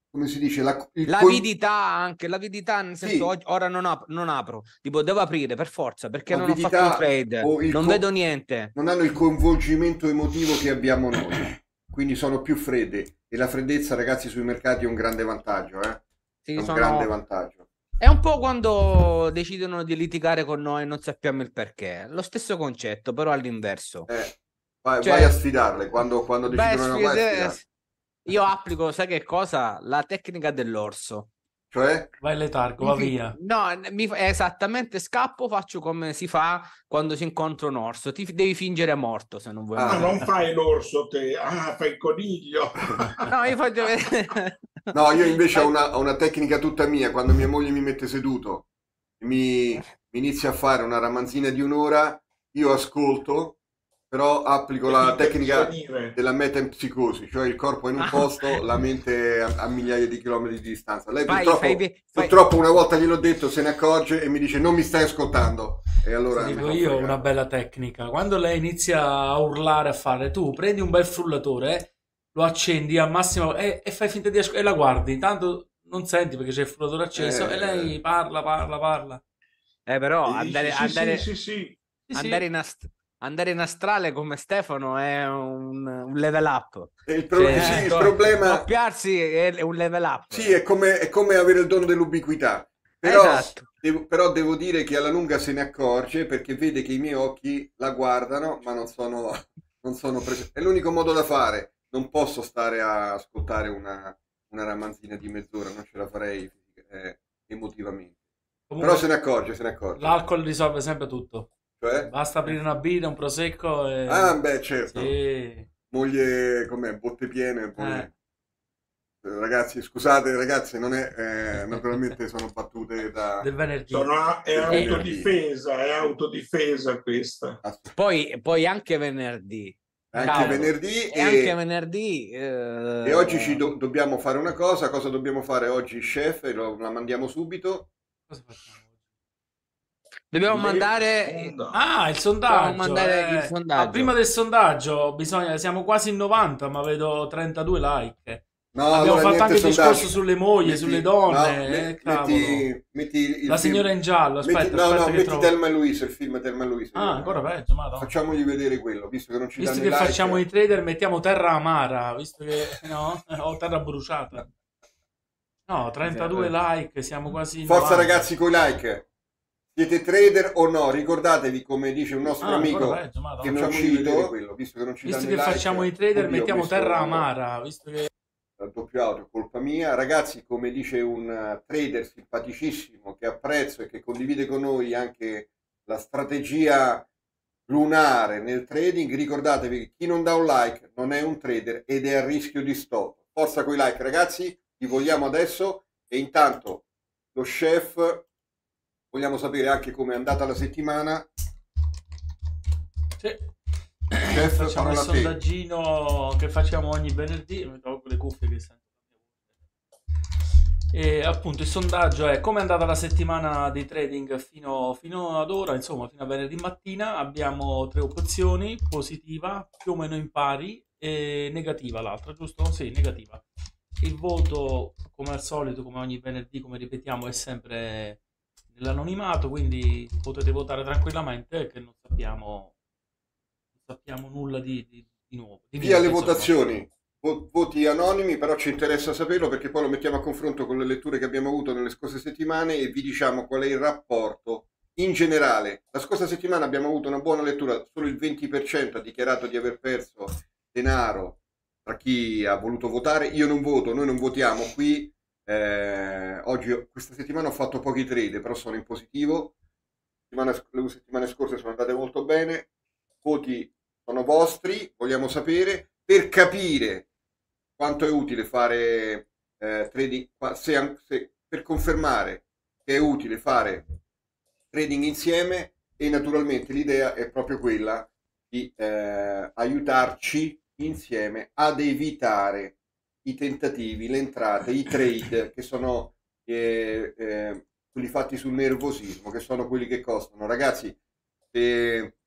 come si dice, la, il con- L'avidità anche, l'avidità nel senso Sì. oggi, ora non, ap- non apro, tipo devo aprire per forza perché non ho Avidità fatto un trade, o il non co- vedo niente. non hanno il coinvolgimento emotivo che abbiamo noi, quindi sono più fredde, e la freddezza, ragazzi, sui mercati è un grande vantaggio, eh? Sì, È un sono- grande vantaggio. È un po' quando decidono di litigare con noi e non sappiamo il perché. Lo stesso concetto, però all'inverso. Eh, vai, Cioè- vai a sfidarle quando, quando Beh, decidono una vai a sfide- sfidarle. io applico, sai che cosa? La tecnica dell'orso. Cioè, Vai letargo, Mi va fi- via. No, mi fa- esattamente scappo, faccio come si fa quando si incontra un orso. Ti devi fingere morto se non vuoi Ah, Ah, morire. non fai l'orso te, ah, fai il coniglio. No, io faccio vedere. no, io invece ho una, ho una tecnica tutta mia. Quando mia moglie mi mette seduto, mi, mi inizia a fare una ramanzina di un'ora, io ascolto, però applico la tecnica Venire. della metempsicosi, cioè il corpo è in un Ah. posto, la mente a, a migliaia di chilometri di distanza. Lei Fai- purtroppo, fai- fai- purtroppo una volta gliel'ho detto, se ne accorge e mi dice non mi stai ascoltando. E allora Ti mi dico fa io fregare. una bella tecnica. Quando lei inizia a urlare, a fare, tu prendi un bel frullatore, lo accendi al massimo e, e fai finta di ascoltare e la guardi. Tanto non senti perché c'è il frullatore acceso Eh. e lei parla, parla, parla. Eh, però E dici, andare, sì, andare, sì, sì, sì. Sì, sì. andare in ast- andare in astrale come Stefano è un, un level up. E il, pro- Cioè, sì, il eh, problema Doppiarsi è è un level up. sì, è come, è come avere il dono dell'ubiquità. Però, Esatto. devo, però devo dire che alla lunga se ne accorge perché vede che i miei occhi la guardano, ma non sono, non sono presenti. È l'unico modo da fare. Non posso stare a ascoltare una, una ramanzina di mezz'ora, non ce la farei eh, emotivamente. Comunque, Però se ne accorge, se ne accorge. l'alcol risolve sempre tutto. Cioè? Basta aprire una birra, un prosecco e... Ah, beh, certo. Sì. Moglie, com'è? Botte piene. Poi... Eh. Ragazzi, scusate, ragazze, non è, eh, naturalmente sono battute da... Del venerdì. Sono, è Eh. autodifesa, è autodifesa questa. Poi, poi anche venerdì. Anche Cavolo. venerdì E e, anche venerdì. eh, e oggi ci do- dobbiamo fare una cosa. Cosa dobbiamo fare oggi, chef? E lo- la mandiamo subito. Cosa facciamo oggi? Dobbiamo Le- mandare. Onda. Ah, il sondaggio. Dobbiamo mandare eh. il sondaggio. Ah, prima del sondaggio, bisogna, siamo quasi in novanta, ma vedo trentadue like. No, Abbiamo allora fatto niente anche il sondaggio. discorso sulle mogli, Metti- sulle donne. no, me- eh, cavolo. metti, metti il La film- signora in giallo, aspetta, metti- no, aspetta no, che metti trovo. Thelma e Louise, il film Thelma e Louise. Ah, ancora peggio, madonna. Facciamogli vedere quello, visto che non ci Visto danno che i like. facciamo i trader, mettiamo terra amara, visto che no, ho terra bruciata. No, trentadue like, siamo quasi in Forza novanta. ragazzi coi like. Siete trader o no? Ricordatevi, come dice un nostro Ah, amico, ancora peggio, madonna. che non Facciamo ci i vedere quello, visto che non ci Visto danno che i like. facciamo i trader, Oddio, mettiamo questo terra è amara, visto che il doppio auto, colpa mia. Ragazzi, come dice un uh, trader simpaticissimo che apprezzo e che condivide con noi anche la strategia lunare nel trading, ricordatevi che chi non dà un like non è un trader ed è a rischio di stop. Forza coi like, ragazzi, li vogliamo adesso. E intanto lo chef, vogliamo sapere anche come è andata la settimana. sì. Chef, Facciamo il parola a te. sondaggino che facciamo ogni venerdì. Mi tolgo le cuffie che sento. E appunto il sondaggio è come è andata la settimana di trading fino, fino ad ora, insomma fino a venerdì mattina. Abbiamo tre opzioni: positiva, più o meno in pari, e negativa l'altra, giusto? Sì, negativa. Il voto, come al solito, come ogni venerdì, come ripetiamo, è sempre nell'anonimato, quindi potete votare tranquillamente che non sappiamo, non sappiamo nulla di, di, di nuovo. Di Via niente, le insomma. votazioni. Vo- Voti anonimi, però ci interessa saperlo perché poi lo mettiamo a confronto con le letture che abbiamo avuto nelle scorse settimane e vi diciamo qual è il rapporto in generale. La scorsa settimana abbiamo avuto una buona lettura, solo il venti per cento ha dichiarato di aver perso denaro tra chi ha voluto votare. Io non voto, noi non votiamo qui. Eh, oggi, questa settimana ho fatto pochi trade, però sono in positivo. Settimana, le settimane scorse sono andate molto bene. Voti sono vostri, vogliamo sapere per capire quanto è utile fare eh, trading, se, se, per confermare che è utile fare trading insieme, e naturalmente l'idea è proprio quella di eh, aiutarci insieme ad evitare i tentativi, le entrate, i trade che sono eh, eh, quelli fatti sul nervosismo, che sono quelli che costano. Ragazzi, se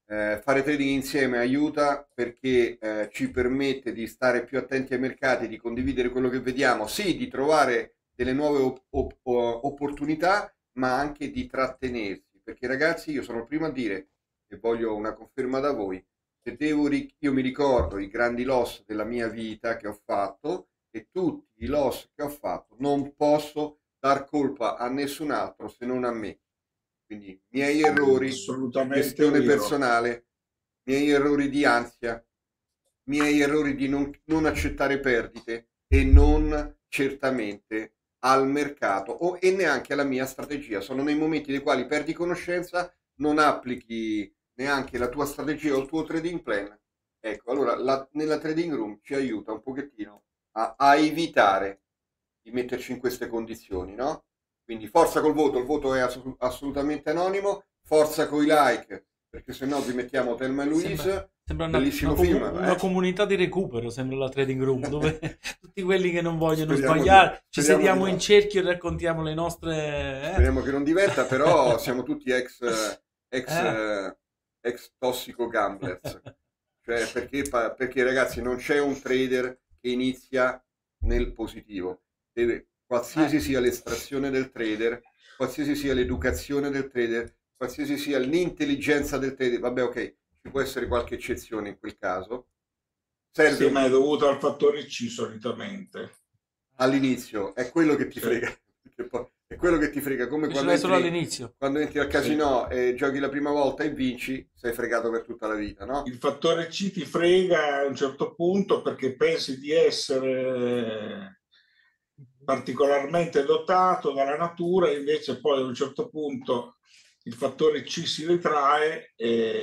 Eh, fare trading insieme aiuta perché eh, ci permette di stare più attenti ai mercati, di condividere quello che vediamo, sì, di trovare delle nuove op- op- opportunità, ma anche di trattenersi. Perché ragazzi, io sono il primo a dire, e voglio una conferma da voi, se devo ri- io mi ricordo i grandi loss della mia vita che ho fatto e tutti i loss che ho fatto non posso dar colpa a nessun altro se non a me. Quindi miei errori di Assolutamente gestione vero. personale, miei errori di ansia, miei errori di non, non accettare perdite e non certamente al mercato o, e neanche alla mia strategia. Sono nei momenti nei quali perdi conoscenza, non applichi neanche la tua strategia o il tuo trading plan. Ecco, allora la, nella trading room ci aiuta un pochettino a, a evitare di metterci in queste condizioni, no? Quindi forza col voto, il voto è ass- assolutamente anonimo, forza coi like, perché se no vi mettiamo Thelma e Louise, Sembra, sembra una, bellissimo una comu- film. una eh? comunità di recupero, sembra la trading room, dove tutti quelli che non vogliono Speriamo sbagliare, di- ci speriamo sediamo di no. in cerchio e raccontiamo le nostre... eh? Speriamo che non diventa, però siamo tutti ex, ex, Eh. eh, ex tossico gamblers. Cioè, perché, pa- perché ragazzi non c'è un trader che inizia nel positivo. Deve, qualsiasi Eh. sia l'estrazione del trader, qualsiasi sia l'educazione del trader, qualsiasi sia l'intelligenza del trader, vabbè ok, ci può essere qualche eccezione in quel caso, serve Sì, un- ma è dovuto al fattore C solitamente. all'inizio, è quello che ti Sì. frega, perché poi è quello che ti frega, come Ce quando l'hai solo entri, all'inizio. quando entri al casino e giochi la prima volta e vinci, sei fregato per tutta la vita, no? Il fattore C ti frega a un certo punto perché pensi di essere particolarmente dotato dalla natura, invece poi a un certo punto il fattore C si ritrae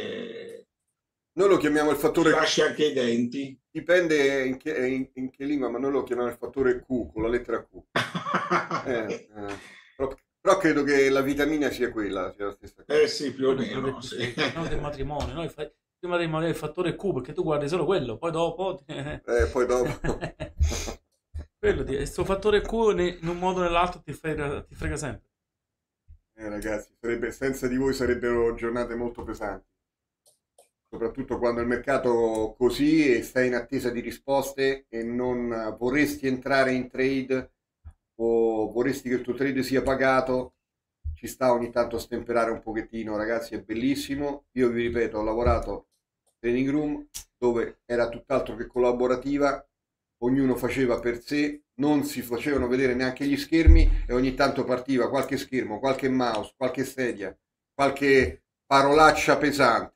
e Noi lo chiamiamo il ti fattore, lasci anche i denti. dipende in che, in- in che lingua, ma noi lo chiamiamo il fattore Q, con la lettera Q. Eh, eh, però, però credo che la vitamina sia quella, sia la stessa cosa. Eh sì, più o Quello credo meno, che sì. sia- parliamo del matrimonio, no? Il, fa- il matrimonio è il fattore Q perché tu guardi solo quello, poi dopo... Eh, poi dopo... quello, ti- questo fattore Q ne- in un modo o nell'altro ti frega, ti frega sempre. Eh, ragazzi, sarebbe, senza di voi sarebbero giornate molto pesanti, soprattutto quando il mercato così e stai in attesa di risposte e non eh, vorresti entrare in trade o vorresti che il tuo trade sia pagato. Ci sta ogni tanto a stemperare un pochettino, ragazzi, è bellissimo. Io vi ripeto, ho lavorato in training room dove era tutt'altro che collaborativa, ognuno faceva per sé, non si facevano vedere neanche gli schermi e ogni tanto partiva qualche schermo, qualche mouse, qualche sedia, qualche parolaccia pesante.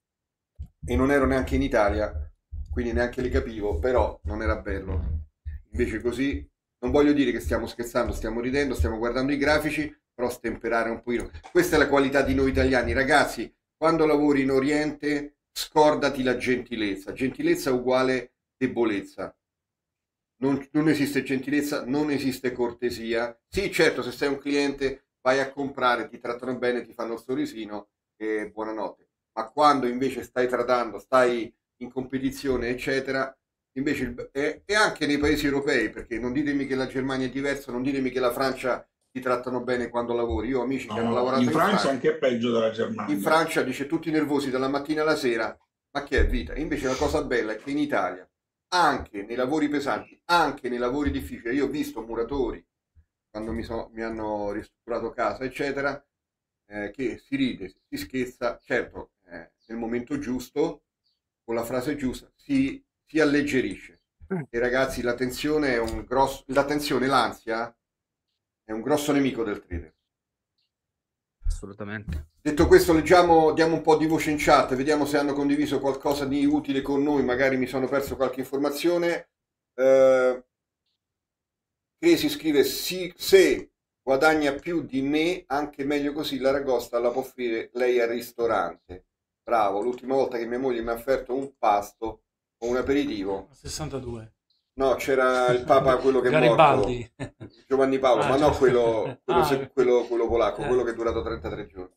E non ero neanche in Italia, quindi neanche li capivo, però non era bello. Invece così, non voglio dire che stiamo scherzando, stiamo ridendo, stiamo guardando i grafici, però stemperare un pochino. Questa è la qualità di noi italiani. Ragazzi, quando lavori in Oriente, scordati la gentilezza. Gentilezza uguale debolezza. Non, non esiste gentilezza, non esiste cortesia. Sì, certo, se sei un cliente vai a comprare, ti trattano bene, ti fanno il sorrisino e buonanotte. Ma quando invece stai tradando, stai in competizione, eccetera, invece il- e, e anche nei paesi europei, perché non ditemi che la Germania è diversa, non ditemi che la Francia ti trattano bene quando lavori. Io ho amici che hanno No, lavorato in in Francia è Francia. anche peggio della Germania. In Francia dice tutti nervosi dalla mattina alla sera, ma che è vita? Invece la cosa bella è che in Italia, anche nei lavori pesanti, anche nei lavori difficili, io ho visto muratori, quando mi, so, mi hanno ristrutturato casa, eccetera, eh, che si ride, si scherza, certo, eh, nel momento giusto, con la frase giusta, si, si alleggerisce. E ragazzi, la tensione è un grosso, la tensione, l'ansia, è un grosso nemico del trader. Assolutamente. Detto questo, leggiamo, diamo un po' di voce in chat, vediamo se hanno condiviso qualcosa di utile con noi, magari mi sono perso qualche informazione. Eh, Cresi scrive, sì, se guadagna più di me, anche meglio così, la ragosta la può offrire lei al ristorante. Bravo, l'ultima volta che mia moglie mi ha offerto un pasto o un aperitivo, sessantadue. no, c'era il Papa, quello che è Garibaldi. morto, Giovanni Paolo, Ah, ma no certo. quello, quello, Ah, se- quello, quello polacco, eh. quello che è durato trentatré giorni.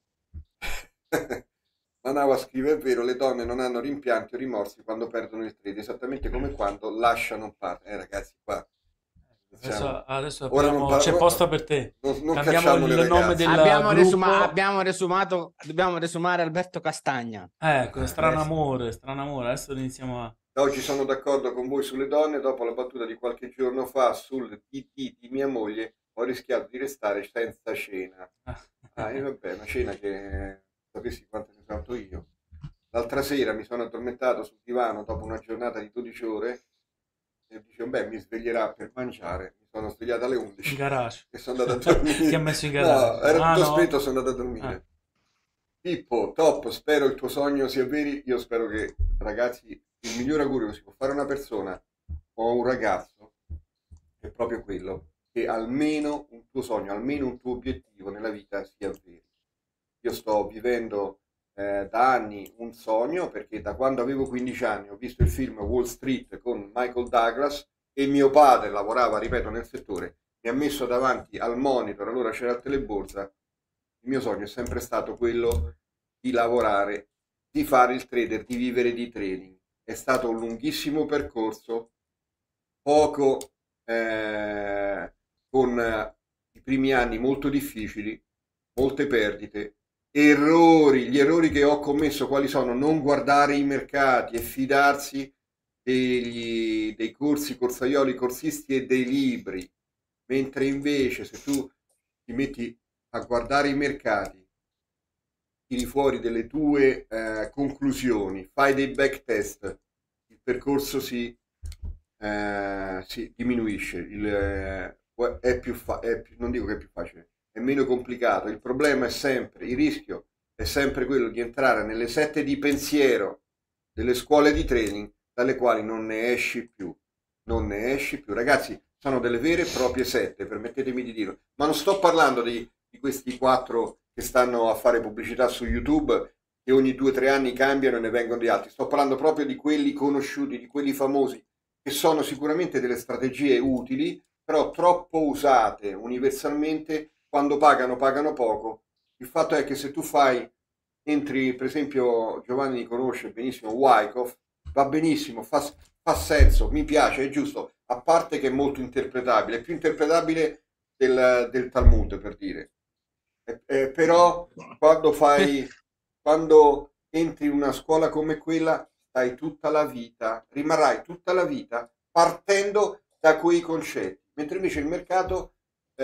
Manava scrive, è vero, le donne non hanno rimpianti o rimorsi quando perdono il trade, esattamente come quando lasciano un partner. Eh ragazzi, qua Adesso, adesso Ora abbiamo- non parlo- c'è posta per te. Non, non Cambiamo cacciamo le il nome ragazze. del Abbiamo, gruppo. resuma- abbiamo resumato, dobbiamo resumare Alberto Castagna. Ecco, strano Eh, sì. amore, strano amore. Adesso iniziamo a... Oggi sono d'accordo con voi sulle donne, dopo la battuta di qualche giorno fa sul T T di mia moglie ho rischiato di restare senza cena. Ah, e vabbè, una cena che sapessi quanto ne ho fatto io. L'altra sera mi sono addormentato sul divano dopo una giornata di dodici ore e dicevo, beh, mi sveglierà per mangiare. Mi sono svegliato alle undici In garage. e sono andato a dormire. Ti ha messo in No, garage. era Ah, tutto no? spento, sono andato a dormire. Ah. Pippo, top, spero il tuo sogno sia vero. Io spero che, ragazzi, il miglior augurio che si può fare a una persona o a un ragazzo è proprio quello, che almeno un tuo sogno, almeno un tuo obiettivo nella vita sia vero. Io sto vivendo eh, da anni un sogno, perché da quando avevo quindici anni ho visto il film Wall Street con Michael Douglas e mio padre lavorava, ripeto, nel settore, mi ha messo davanti al monitor, allora c'era il teleborsa. Il mio sogno è sempre stato quello di lavorare, di fare il trader, di vivere di trading. È stato un lunghissimo percorso, poco eh, con eh, i primi anni molto difficili, molte perdite, errori. Gli errori che ho commesso quali sono? Non guardare i mercati e fidarsi degli, dei corsi, corsaioli, corsisti e dei libri, mentre invece se tu ti metti a guardare i mercati, tiri fuori delle tue eh, conclusioni, fai dei backtest, il percorso si, eh, si diminuisce, il, eh, è più fa- è più, non dico che è più facile, è meno complicato. Il problema è sempre, il rischio è sempre quello di entrare nelle sette di pensiero delle scuole di trading dalle quali non ne esci più, non ne esci più. Ragazzi, sono delle vere e proprie sette, permettetemi di dirlo, ma non sto parlando di, di questi quattro che stanno a fare pubblicità su YouTube e ogni due o tre anni cambiano e ne vengono di altri. Sto parlando proprio di quelli conosciuti, di quelli famosi, che sono sicuramente delle strategie utili, però troppo usate universalmente. Quando pagano, pagano poco. Il fatto è che se tu fai, entri, per esempio, Giovanni conosce benissimo Wyckoff, va benissimo, fa, fa senso, mi piace, è giusto, a parte che è molto interpretabile, è più interpretabile del, del Talmud, per dire. Eh, eh, però quando fai, quando entri in una scuola come quella, stai tutta la vita, rimarrai tutta la vita partendo da quei concetti, mentre invece il mercato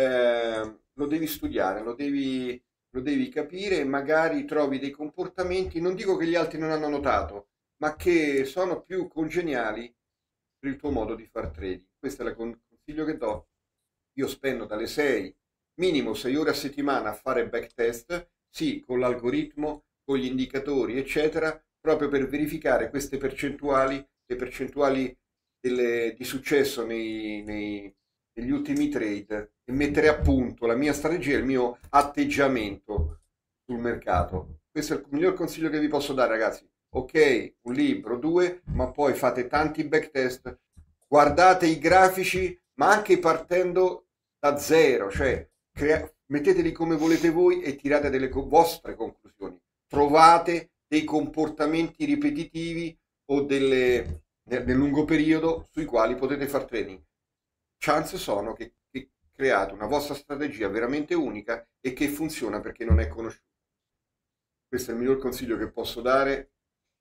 eh, lo devi studiare, lo devi, lo devi capire e magari trovi dei comportamenti, non dico che gli altri non hanno notato, ma che sono più congeniali per il tuo modo di far trading. Questo è il consiglio che do. Io spendo dalle sei minimo sei ore a settimana a fare backtest, sì, con l'algoritmo, con gli indicatori, eccetera, proprio per verificare queste percentuali, le percentuali delle, di successo nei, nei, negli ultimi trade e mettere a punto la mia strategia, il mio atteggiamento sul mercato. Questo è il miglior consiglio che vi posso dare, ragazzi. Ok, un libro, due, ma poi fate tanti backtest, guardate i grafici, ma anche partendo da zero, cioè Crea- metteteli come volete voi e tirate delle co- vostre conclusioni. Trovate dei comportamenti ripetitivi o delle nel, nel lungo periodo sui quali potete far trading. Chance sono che, che create una vostra strategia veramente unica e che funziona perché non è conosciuta. Questo è il miglior consiglio che posso dare.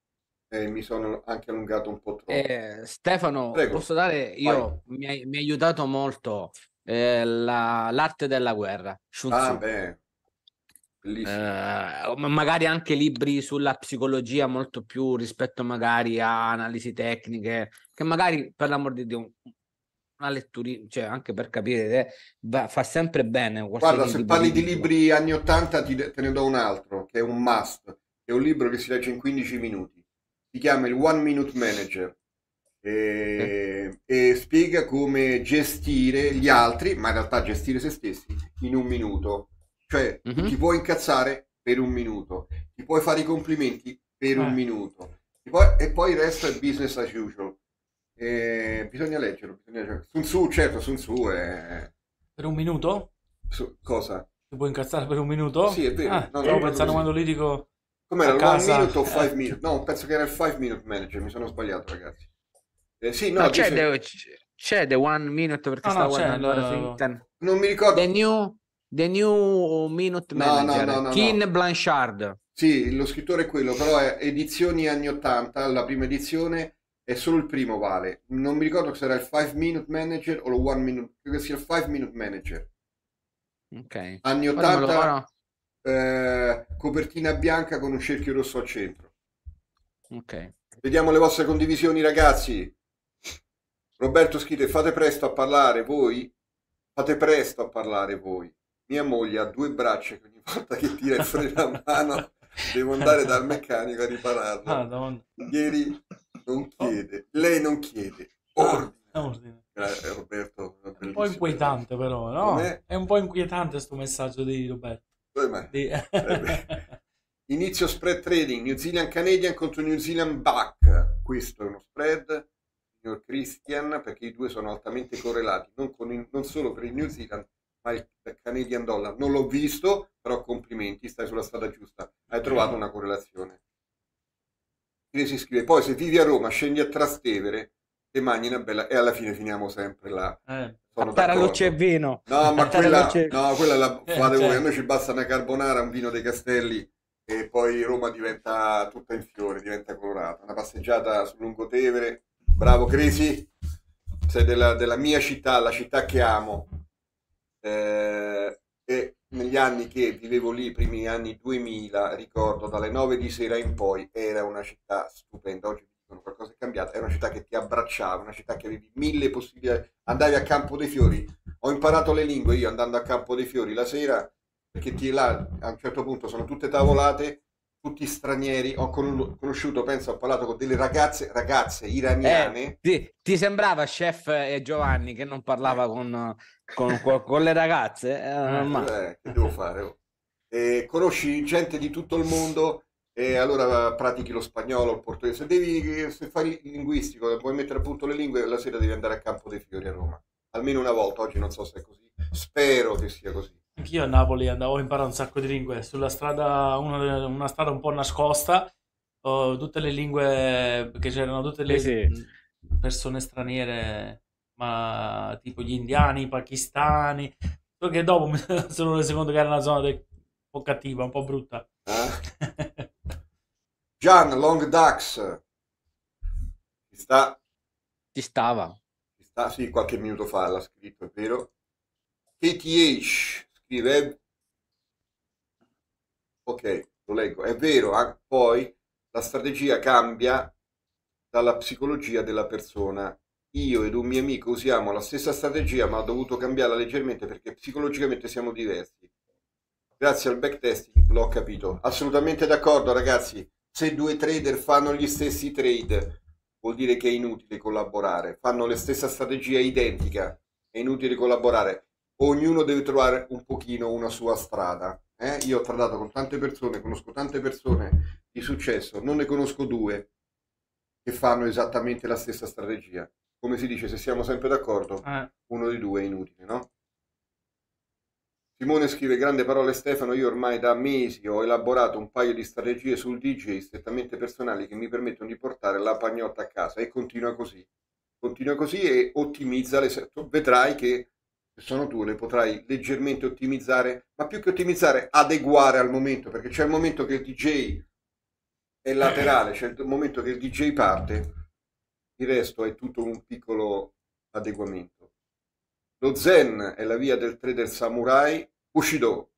Eh, mi sono anche allungato un po' troppo. Eh, Stefano, Prego. posso dare io, mi ha, mi ha aiutato molto eh, la- l'arte della guerra, Sun Ah, Tzu. beh, bellissimo. Eh, ma- magari anche libri sulla psicologia molto più rispetto magari a analisi tecniche, che magari per l'amor di Dio una lettura, cioè anche per capire, eh, va- fa sempre bene. Guarda, qualsiasi se tipo parli di libro. libri anni ottanta ti, te ne do un altro, che è un must, è un libro che si legge in quindici minuti, si chiama il One Minute Manager e, e spiega come gestire gli altri, ma in realtà gestire se stessi in un minuto. Cioè, tu Mhm. ti puoi incazzare per un minuto, ti puoi fare i complimenti per un Eh. minuto, ti puoi- e poi il resto è business as usual. E bisogna leggerlo, bisogna leggerlo. Sun Tzu, certo, Sun Tzu è... Per un minuto? su- cosa? Ti puoi incazzare per un minuto? Sì, è vero. Ah, No, stavo no, pensando così. quando lì dico... Com'era? a Il casa. one minute o five Eh. minute? No, penso che era il five minute manager, mi sono sbagliato, ragazzi. Eh, sì, no, No, c'è, dice- deve- c'è The One Minute perché No, stavo no, c'è guardando ora su il- internet. Non mi ricordo. The New, The New Minute No, no, Manager, no, no, Ken no. Blanchard. Sì, lo scrittore è quello, però è edizioni anni ottanta, la prima edizione è solo il primo vale. Non mi ricordo se era il five minute Manager o lo one minute, credo che sia il five minute Manager. Ok. Anni Ora me lo- ottanta, ora- eh, copertina bianca con un cerchio rosso al centro. Ok. Vediamo le vostre condivisioni, ragazzi. Roberto scrive: fate presto a parlare voi. Fate presto a parlare voi. Mia moglie ha due braccia che ogni volta che tira il freno a mano devo andare dal meccanico a Ah, ripararlo. Madonna. Ieri non chiede, lei non chiede, ordina. Ah, ordine. Eh, Roberto, È un po' inquietante però, no? Com'è? È un po' inquietante questo messaggio di Roberto. Com'è? Di- Eh beh. Inizio spread trading, New Zealand Canadian contro New Zealand Buck. Questo è uno spread, signor Christian, perché i due sono altamente correlati, non, con il- non solo per il New Zealand, ma il Canadian Dollar. Non l'ho visto, però complimenti, stai sulla strada giusta. Hai trovato una correlazione. Qui si scrive: poi se vivi a Roma, scendi a Trastevere e mangi una bella... E alla fine finiamo sempre là. Eh, Sono A Tarallucce e d'accordo. vino. No, ma A quella, Tarallucce- no, quella la Eh, fate voi. certo. A noi ci basta una carbonara, un vino dei Castelli e poi Roma diventa tutta in fiore, diventa colorata. Una passeggiata sul Lungotevere. Bravo Crisi, sei della, della mia città, la città che amo. Eh, e negli anni che vivevo lì, i primi anni duemila, ricordo dalle nove di sera in poi, era una città stupenda. Oggi mi dicono qualcosa è cambiato, era una città che ti abbracciava, una città che avevi mille possibilità. Andavi a Campo dei Fiori, ho imparato le lingue io andando a Campo dei Fiori la sera, perché ti, là a un certo punto sono tutte tavolate, tutti stranieri. Ho con- conosciuto, penso, ho parlato con delle ragazze, ragazze iraniane. Eh, ti, ti sembrava Chef e Giovanni che non parlava con, con, con- con le ragazze? Era normale. Eh, che devo fare? oh? E conosci gente di tutto il mondo e allora pratichi lo spagnolo, il portoghese. Se devi, se fai il linguistico, vuoi mettere a punto le lingue, la sera devi andare a Campo dei Fiori a Roma. Almeno una volta, oggi non so se è così. Spero che sia così. Anch'io a Napoli andavo a imparare un sacco di lingue sulla strada, una, delle- una strada un po' nascosta, ho tutte le lingue, perché c'erano tutte le Sì, sì. persone straniere, ma tipo gli indiani, i pakistani, solo che dopo mi sono reso conto che era una zona de- un po' cattiva, un po' brutta. Eh? Gian Long Dax ci sta, Ci stava. ci sta, sì, qualche minuto fa l'ha scritto, è vero. K T H scrive, ok, lo leggo, è vero, ah, poi la strategia cambia dalla psicologia della persona. Io ed un mio amico usiamo la stessa strategia, ma ho dovuto cambiarla leggermente perché psicologicamente siamo diversi. Grazie al backtesting l'ho capito. Assolutamente d'accordo, ragazzi. Se due trader fanno gli stessi trade, vuol dire che è inutile collaborare. Fanno la stessa strategia identica, è inutile collaborare. Ognuno deve trovare un pochino una sua strada. Eh? Io ho trattato con tante persone, conosco tante persone di successo, non ne conosco due che fanno esattamente la stessa strategia. Come si dice, se siamo sempre d'accordo, Eh, uno dei due è inutile, no? Simone scrive: grande parole Stefano, io ormai da mesi ho elaborato un paio di strategie sul D J strettamente personali che mi permettono di portare la pagnotta a casa, e continua così. Continua così e ottimizza le se- tu vedrai che se sono tu le potrai leggermente ottimizzare, ma più che ottimizzare, adeguare al momento, perché c'è il momento che il D J è laterale, c'è il momento che il D J parte, il resto è tutto un piccolo adeguamento. Lo Zen è la via del trader samurai. Bushido.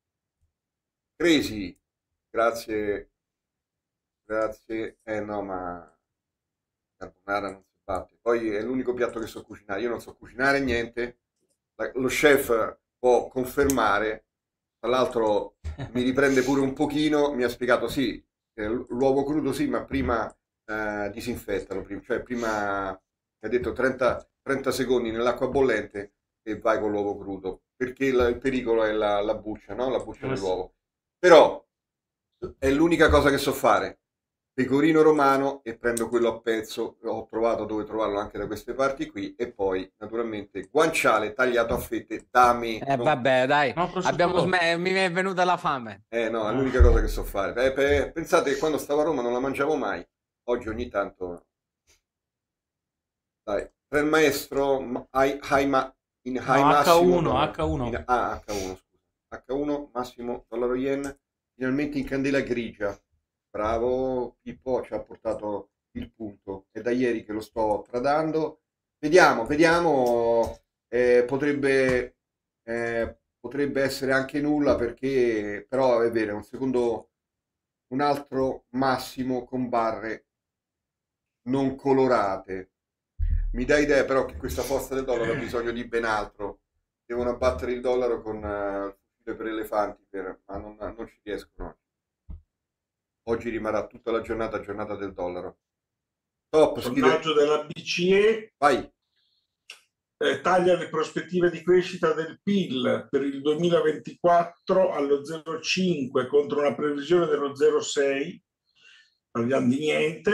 Crazy. Grazie. Grazie. Eh no, ma carbonara non si batte. Poi è l'unico piatto che so cucinare. Io non so cucinare niente. La- Lo chef può confermare. Tra l'altro mi riprende pure un pochino. Mi ha spiegato sì, eh, l'uovo crudo sì, ma prima eh, disinfettalo. Prima, cioè prima mi ha detto trenta, trenta secondi nell'acqua bollente e vai con l'uovo crudo, perché il, il pericolo è la, la buccia, no? La buccia Eh, dell'uovo. Però è l'unica cosa che so fare. Pecorino romano, e prendo quello a pezzo, ho trovato dove trovarlo anche da queste parti qui, e poi naturalmente guanciale tagliato a fette da me. Eh, non- vabbè, dai. no, prosciutto Abbiamo cotto. sme- mi è venuta la fame. Eh no, è l'unica cosa che so fare. Eh, pe- pensate che quando stavo a Roma non la mangiavo mai, oggi ogni tanto... Dai, tra il maestro high, high ma, in high No, massimo H uno, dollaro, H uno. in- ah, H uno, scusa. H uno massimo dollaro yen, finalmente in candela grigia. Bravo Pippo, ci ha portato il punto. È da ieri che lo sto tradando. Vediamo, vediamo. eh, potrebbe, eh, potrebbe essere anche nulla perché, però è vero, è un secondo, un altro massimo con barre non colorate. Mi dà idea però che questa forza del dollaro ha bisogno di ben altro. Devono abbattere il dollaro con uh, il fucile per elefanti, per, ma non, non ci riescono. Oggi rimarrà tutta la giornata giornata del dollaro. Top, scrive. Sondaggio della B C E Vai. eh, taglia le prospettive di crescita del P I L per il duemilaventiquattro allo zero virgola cinque contro una previsione dello zero virgola sei. Parliamo di niente.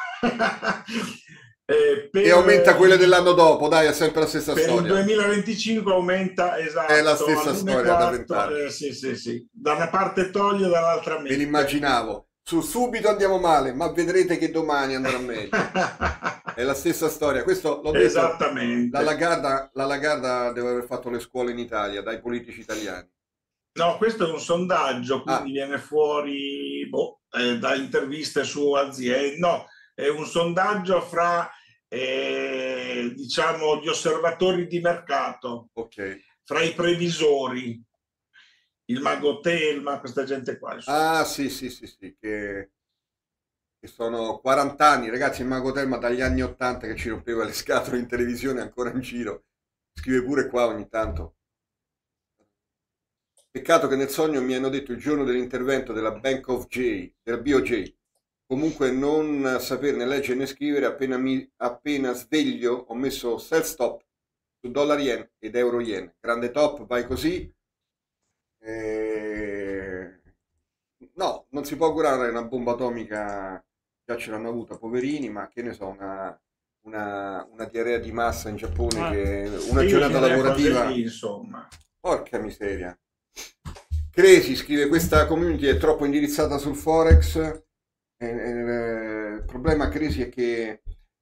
eh, per, E aumenta quelle dell'anno dopo, dai, è sempre la stessa per storia. il duemilaventicinque aumenta, esatto, È la stessa storia da vent'anni. Eh, sì, sì, sì. Da una parte toglie, dall'altra Me mette. l'immaginavo. Su subito andiamo male, ma vedrete che domani andrà meglio. È la stessa storia. Questo l'ho detto. Esattamente. La Lagarda, la Lagarda deve aver fatto le scuole in Italia dai politici italiani. No, questo è un sondaggio, quindi Ah. viene fuori boh, eh, da interviste su aziende. No, è un sondaggio fra eh, diciamo gli osservatori di mercato, Ok. fra i previsori, il Mago Telma, questa gente qua. insomma. Ah, sì, sì, sì, sì, che, che sono quaranta anni, ragazzi, il Mago Telma dagli anni ottanta che ci rompeva le scatole in televisione, ancora in giro. Scrive pure qua ogni tanto. Peccato che nel sogno mi hanno detto il giorno dell'intervento della Bank of J, della B O J. Comunque non saperne leggere né scrivere, appena, mi, appena sveglio ho messo sell stop su dollaro yen ed euro yen. Grande Top, vai così. Eh... No, non si può augurare una bomba atomica, già ce l'hanno avuta, poverini, ma che ne so, una, una, una diarrea di massa in Giappone, Ah, che una Sì, giornata fine lavorativa... così, insomma. Porca miseria. Cresi scrive: questa community è troppo indirizzata sul forex. Eh, eh, il problema, Cresi, è che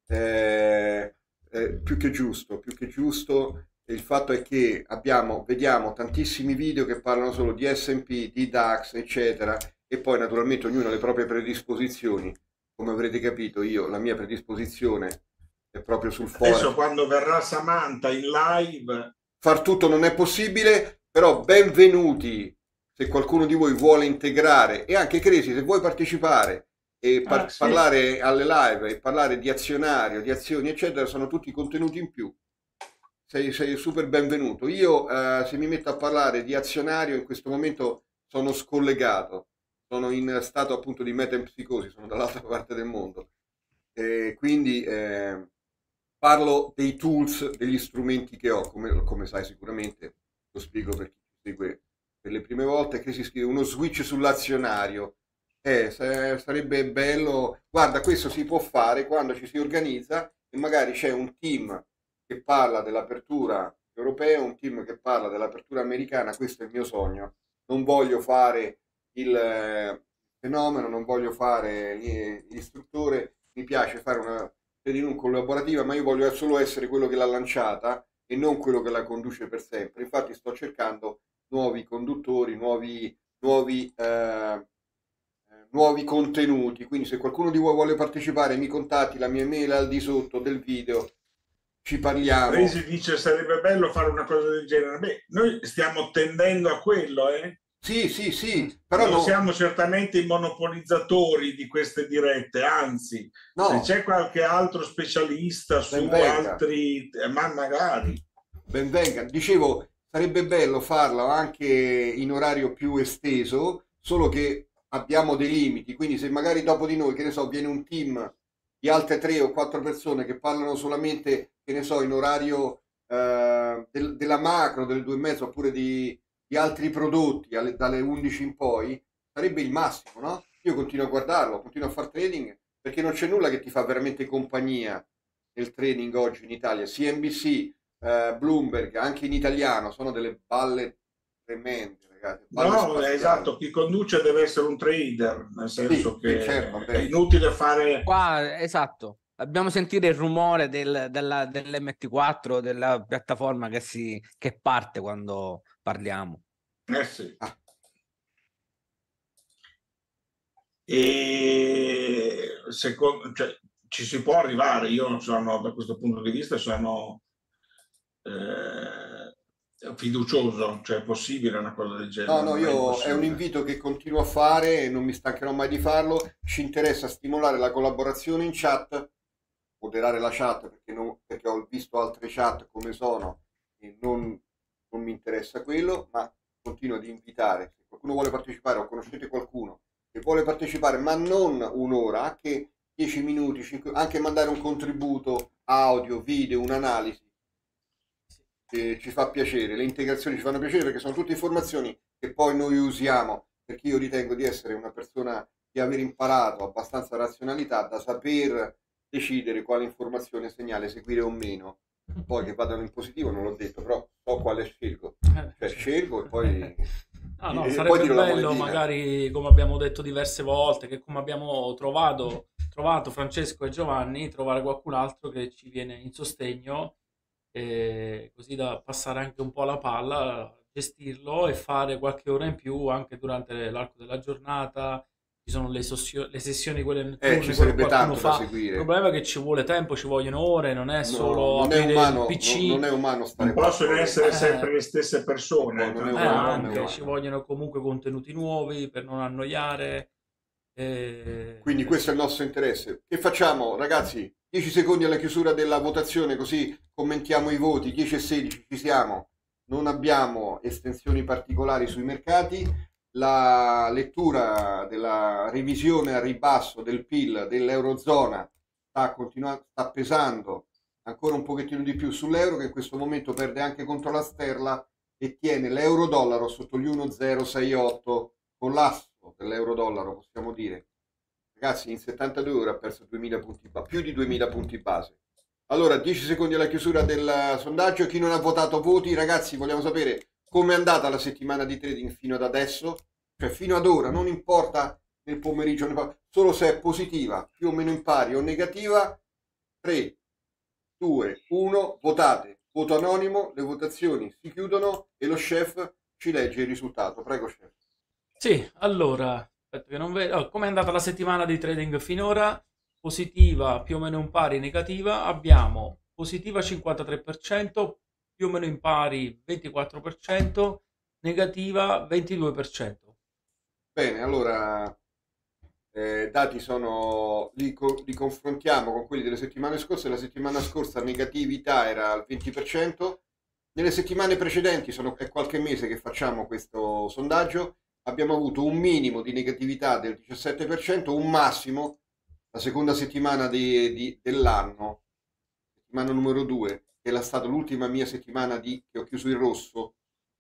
eh, eh, più che giusto, più che giusto, il fatto è che abbiamo, vediamo tantissimi video che parlano solo di S and P, di DAX, eccetera, e poi naturalmente ognuno ha le proprie predisposizioni. Come avrete capito, io la mia predisposizione è proprio sul forex. Adesso quando verrà Samantha in live, Far tutto non è possibile, però benvenuti se qualcuno di voi vuole integrare, e anche Cresi, se vuoi partecipare e par- Ah, sì. parlare alle live e parlare di azionario, di azioni, eccetera, sono tutti contenuti in più. Sei, sei super benvenuto. Io eh, se mi metto a parlare di azionario in questo momento sono scollegato, sono in stato appunto di metempsicosi, sono dall'altra parte del mondo. E quindi eh, parlo dei tools, degli strumenti che ho, come, come sai sicuramente, lo spiego per chi ci segue per le prime volte, che si scrive uno switch sull'azionario. Eh, sarebbe bello, guarda, questo si può fare quando ci si organizza e magari c'è un team che parla dell'apertura europea, un team che parla dell'apertura americana. Questo è il mio sogno. Non voglio fare il eh, fenomeno, non voglio fare l'istruttore, mi piace fare una trading collaborativa, ma io voglio solo essere quello che l'ha lanciata e non quello che la conduce per sempre. Infatti sto cercando nuovi conduttori, nuovi, nuovi, eh, nuovi contenuti, quindi se qualcuno di voi vuole partecipare mi contatti, la mia mail è al di sotto del video, ci parliamo. Cresi dice sarebbe bello fare una cosa del genere. Beh, noi stiamo tendendo a quello, eh? Sì, sì, sì, però non no, siamo certamente i monopolizzatori di queste dirette, anzi, no, se c'è qualche altro specialista su Ben venga. altri, eh, ma magari. ben venga. Dicevo, sarebbe bello farlo anche in orario più esteso, solo che abbiamo dei limiti, quindi se magari dopo di noi, che ne so, viene un team di altre tre o quattro persone che parlano solamente, che ne so, in orario eh, del- della macro, delle due e mezzo, oppure di, di altri prodotti alle- dalle undici in poi, sarebbe il massimo, no? Io continuo a guardarlo, continuo a fare trading, perché non c'è nulla che ti fa veramente compagnia nel trading oggi in Italia. C N B C, eh, Bloomberg, anche in italiano, sono delle balle tremende, ragazzi. Balle No, spaziali. esatto, chi conduce deve essere un trader, nel senso Sì, che sì, certo, è vabbè. inutile fare... Qua, esatto. Abbiamo sentito il rumore del, della, dell'emme ti quattro, della piattaforma che, si, che parte quando parliamo. Eh sì. Ah. E secondo, cioè, ci si può arrivare, io non sono, da questo punto di vista sono eh, fiducioso, cioè è possibile una cosa del genere. No, no, io è, è un invito che continuo a fare e non mi stancherò mai di farlo. Ci interessa stimolare la collaborazione in chat, moderare la chat perché, non, perché ho visto altre chat come sono e non, non mi interessa quello, ma continuo ad invitare. Se qualcuno vuole partecipare o conoscete qualcuno che vuole partecipare, ma non un'ora, anche dieci minuti, cinque, anche mandare un contributo audio, video, un'analisi, che ci fa piacere. Le integrazioni ci fanno piacere perché sono tutte informazioni che poi noi usiamo, perché io ritengo di essere una persona, di aver imparato abbastanza razionalità da saper decidere quale informazione segnale seguire o meno. Poi che vadano in positivo non l'ho detto, però so quale scelgo, cioè scelgo e poi ah, no, sarebbe bello magari, come abbiamo detto diverse volte, che come abbiamo trovato trovato Francesco e Giovanni, trovare qualcun altro che ci viene in sostegno, eh, così da passare anche un po' la palla, gestirlo e fare qualche ora in più anche durante l'arco della giornata. Ci sono le, sossio- le sessioni quelle notturne, eh, ci sarebbe tanto fa. da seguire. Il problema è che ci vuole tempo, ci vogliono ore, non è solo no, non aprire è umano, il pi ci. Non, non è umano stare non possono essere eh, sempre le stesse persone. Non eh, è umano, anche, non è umano. ci vogliono comunque contenuti nuovi per non annoiare. Eh... Quindi questo è il nostro interesse. Che facciamo, ragazzi? dieci secondi alla chiusura della votazione, così commentiamo i voti. dieci e sedici ci siamo. Non abbiamo estensioni particolari sui mercati. La lettura della revisione a ribasso del P I L dell'Eurozona sta continuando, sta pesando ancora un pochettino di più sull'euro, che in questo momento perde anche contro la sterla e tiene l'euro-dollaro sotto gli uno virgola zero sei otto. Collasso dell'euro-dollaro, possiamo dire. Ragazzi, in settantadue ore ha perso duemila punti base, più di duemila punti base. Allora, dieci secondi alla chiusura del sondaggio. Chi non ha votato voti, ragazzi, vogliamo sapere come è andata la settimana di trading fino ad adesso, cioè fino ad ora, non importa nel pomeriggio, solo se è positiva, più o meno in pari o negativa. Tre, due, uno, votate. Voto anonimo, le votazioni si chiudono e lo chef ci legge il risultato. Prego, chef. Sì, allora, aspetta che non vedo. Oh, come è andata la settimana di trading finora? Positiva, più o meno in pari, negativa. Abbiamo positiva cinquantatré per cento, più o meno in pari ventiquattro per cento, negativa ventidue per cento. Bene, allora eh, dati sono, li, co- li confrontiamo con quelli delle settimane scorse. La settimana scorsa negatività era al venti per cento. Nelle settimane precedenti, sono, è qualche mese che facciamo questo sondaggio, abbiamo avuto un minimo di negatività del diciassette per cento, un massimo la seconda settimana di, di, dell'anno, settimana numero due, che è stata l'ultima mia settimana di, che ho chiuso in rosso,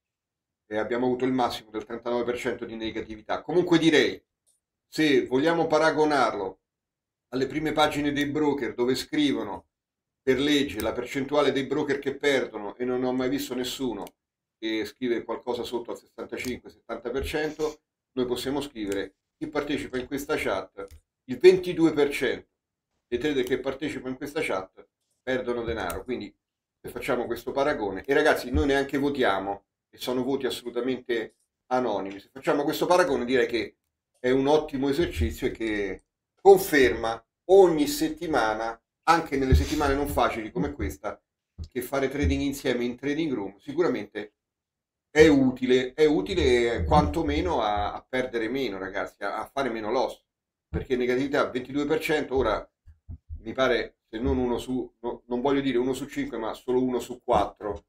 e abbiamo avuto il massimo del trentanove per cento di negatività. Comunque direi, se vogliamo paragonarlo alle prime pagine dei broker dove scrivono per legge la percentuale dei broker che perdono, e non ho mai visto nessuno che scrive qualcosa sotto al sessantacinque settanta per cento, noi possiamo scrivere: chi partecipa in questa chat, il ventidue per cento dei trader che partecipano in questa chat perdono denaro. Quindi se facciamo questo paragone, e ragazzi noi neanche votiamo, e sono voti assolutamente anonimi, se facciamo questo paragone direi che è un ottimo esercizio e che conferma ogni settimana, anche nelle settimane non facili come questa, che fare trading insieme in trading room sicuramente è utile, è utile quantomeno a, a perdere meno, ragazzi, a, a fare meno loss, perché negatività ventidue per cento, ora mi pare, se non uno su, no, non voglio dire uno su cinque, ma solo uno su quattro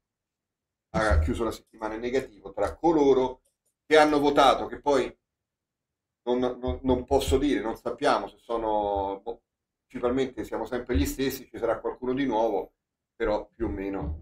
ha chiuso la settimana in negativo tra coloro che hanno votato, che poi non, non, non posso dire, non sappiamo se sono, boh, principalmente siamo sempre gli stessi, ci sarà qualcuno di nuovo, però più o meno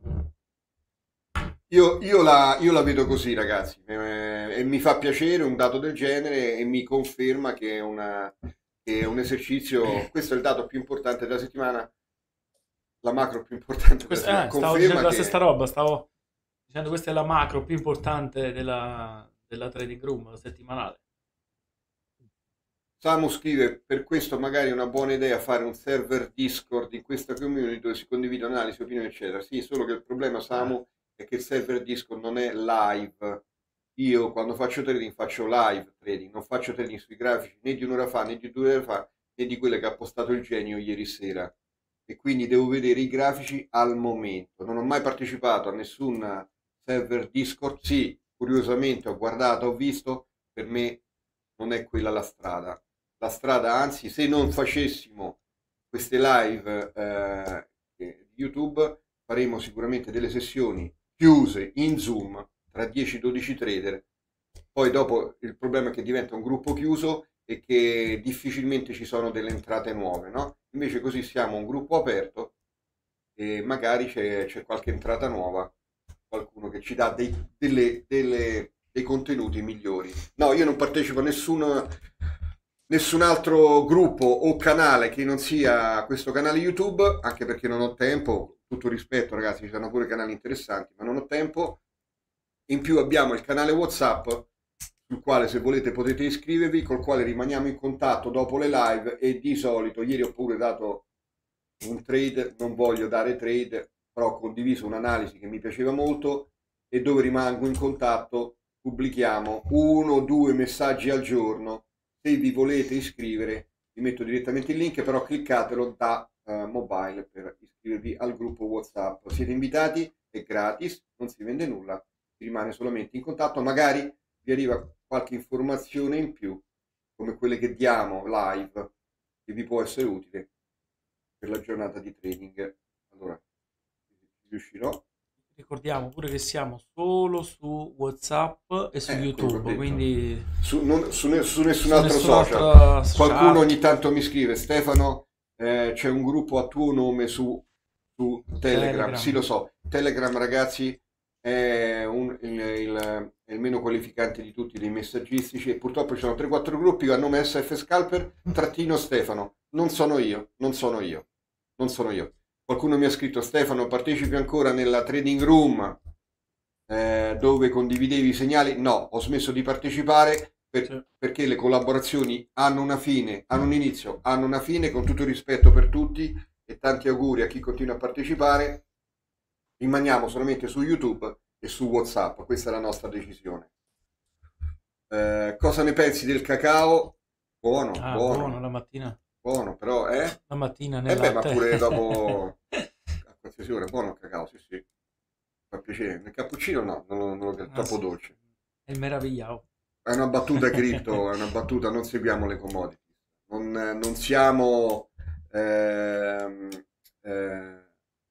io, io, la, io la vedo così, ragazzi, e, e mi fa piacere un dato del genere e mi conferma che è, una, che è un esercizio. Questo è il dato più importante della settimana, la macro più importante della settimana. Eh, stavo dicendo la stessa roba, stavo dicendo questa è la macro più importante della, della trading room settimanale. Samu scrive, per questo magari è una buona idea fare un server Discord in questa community dove si condividono analisi, opinioni, eccetera. Sì, solo che il problema, Samu, è che il server Discord non è live. Io quando faccio trading faccio live trading, non faccio trading sui grafici né di un'ora fa, né di due ore fa, né di quelle che ha postato il genio ieri sera. E quindi devo vedere i grafici al momento. Non ho mai partecipato a nessun server Discord. Sì, curiosamente ho guardato, ho visto, per me non è quella la strada. La strada, anzi, se non facessimo queste live eh, di YouTube, faremo sicuramente delle sessioni chiuse in Zoom tra dieci dodici trader. Poi dopo il problema è che diventa un gruppo chiuso e che difficilmente ci sono delle entrate nuove, no? Invece così siamo un gruppo aperto e magari c'è, c'è qualche entrata nuova, qualcuno che ci dà dei, delle, delle, dei contenuti migliori. No, io non partecipo a nessun, nessun altro gruppo o canale che non sia questo canale YouTube, anche perché non ho tempo. Tutto rispetto, ragazzi, ci sono pure canali interessanti, ma non ho tempo. In più abbiamo il canale WhatsApp, sul quale se volete potete iscrivervi, col quale rimaniamo in contatto dopo le live, e di solito, ieri ho pure dato un trade, non voglio dare trade, però ho condiviso un'analisi che mi piaceva molto, e dove rimango in contatto pubblichiamo uno o due messaggi al giorno. Se vi volete iscrivere vi metto direttamente il link, però cliccatelo da uh, mobile per iscrivervi al gruppo WhatsApp. Siete invitati, è gratis, non si vende nulla, si rimane solamente in contatto, magari vi arriva qualche informazione in più come quelle che diamo live che vi può essere utile per la giornata di trading. Allora, riuscirò. Ricordiamo pure che siamo solo su WhatsApp e su Eh, YouTube, quindi su, non, su, ne, su nessun su altro nessun social. altro Qualcuno chat. ogni tanto mi scrive: Stefano, eh, c'è un gruppo a tuo nome su, su Telegram. Telegram. Sì, lo so. Telegram, ragazzi, è, un, il, il, è il meno qualificante di tutti dei messaggistici, e purtroppo ci sono tre quattro gruppi a nome S F Scalper trattino Stefano. Non sono io, non sono io, non sono io. Qualcuno mi ha scritto: Stefano, partecipi ancora nella trading room eh, dove condividevi i segnali? No, ho smesso di partecipare per, Sì. perché le collaborazioni hanno una fine, hanno un inizio, hanno una fine, con tutto il rispetto per tutti e tanti auguri a chi continua a partecipare. Rimaniamo solamente su YouTube e su WhatsApp, questa è la nostra decisione. Eh, cosa ne pensi del cacao? Buono, Ah, buono, buono la mattina. buono, però eh? La mattina Eh nel beh, ma latte. pure dopo a qualsiasi ora, buono il cacao, sì sì, fa piacere. Nel cappuccino no, non lo, non lo, è Ah, troppo sì. dolce. È meravigliato. È una battuta cripto, è una battuta, non seguiamo le commodity, non, non siamo ehm, eh,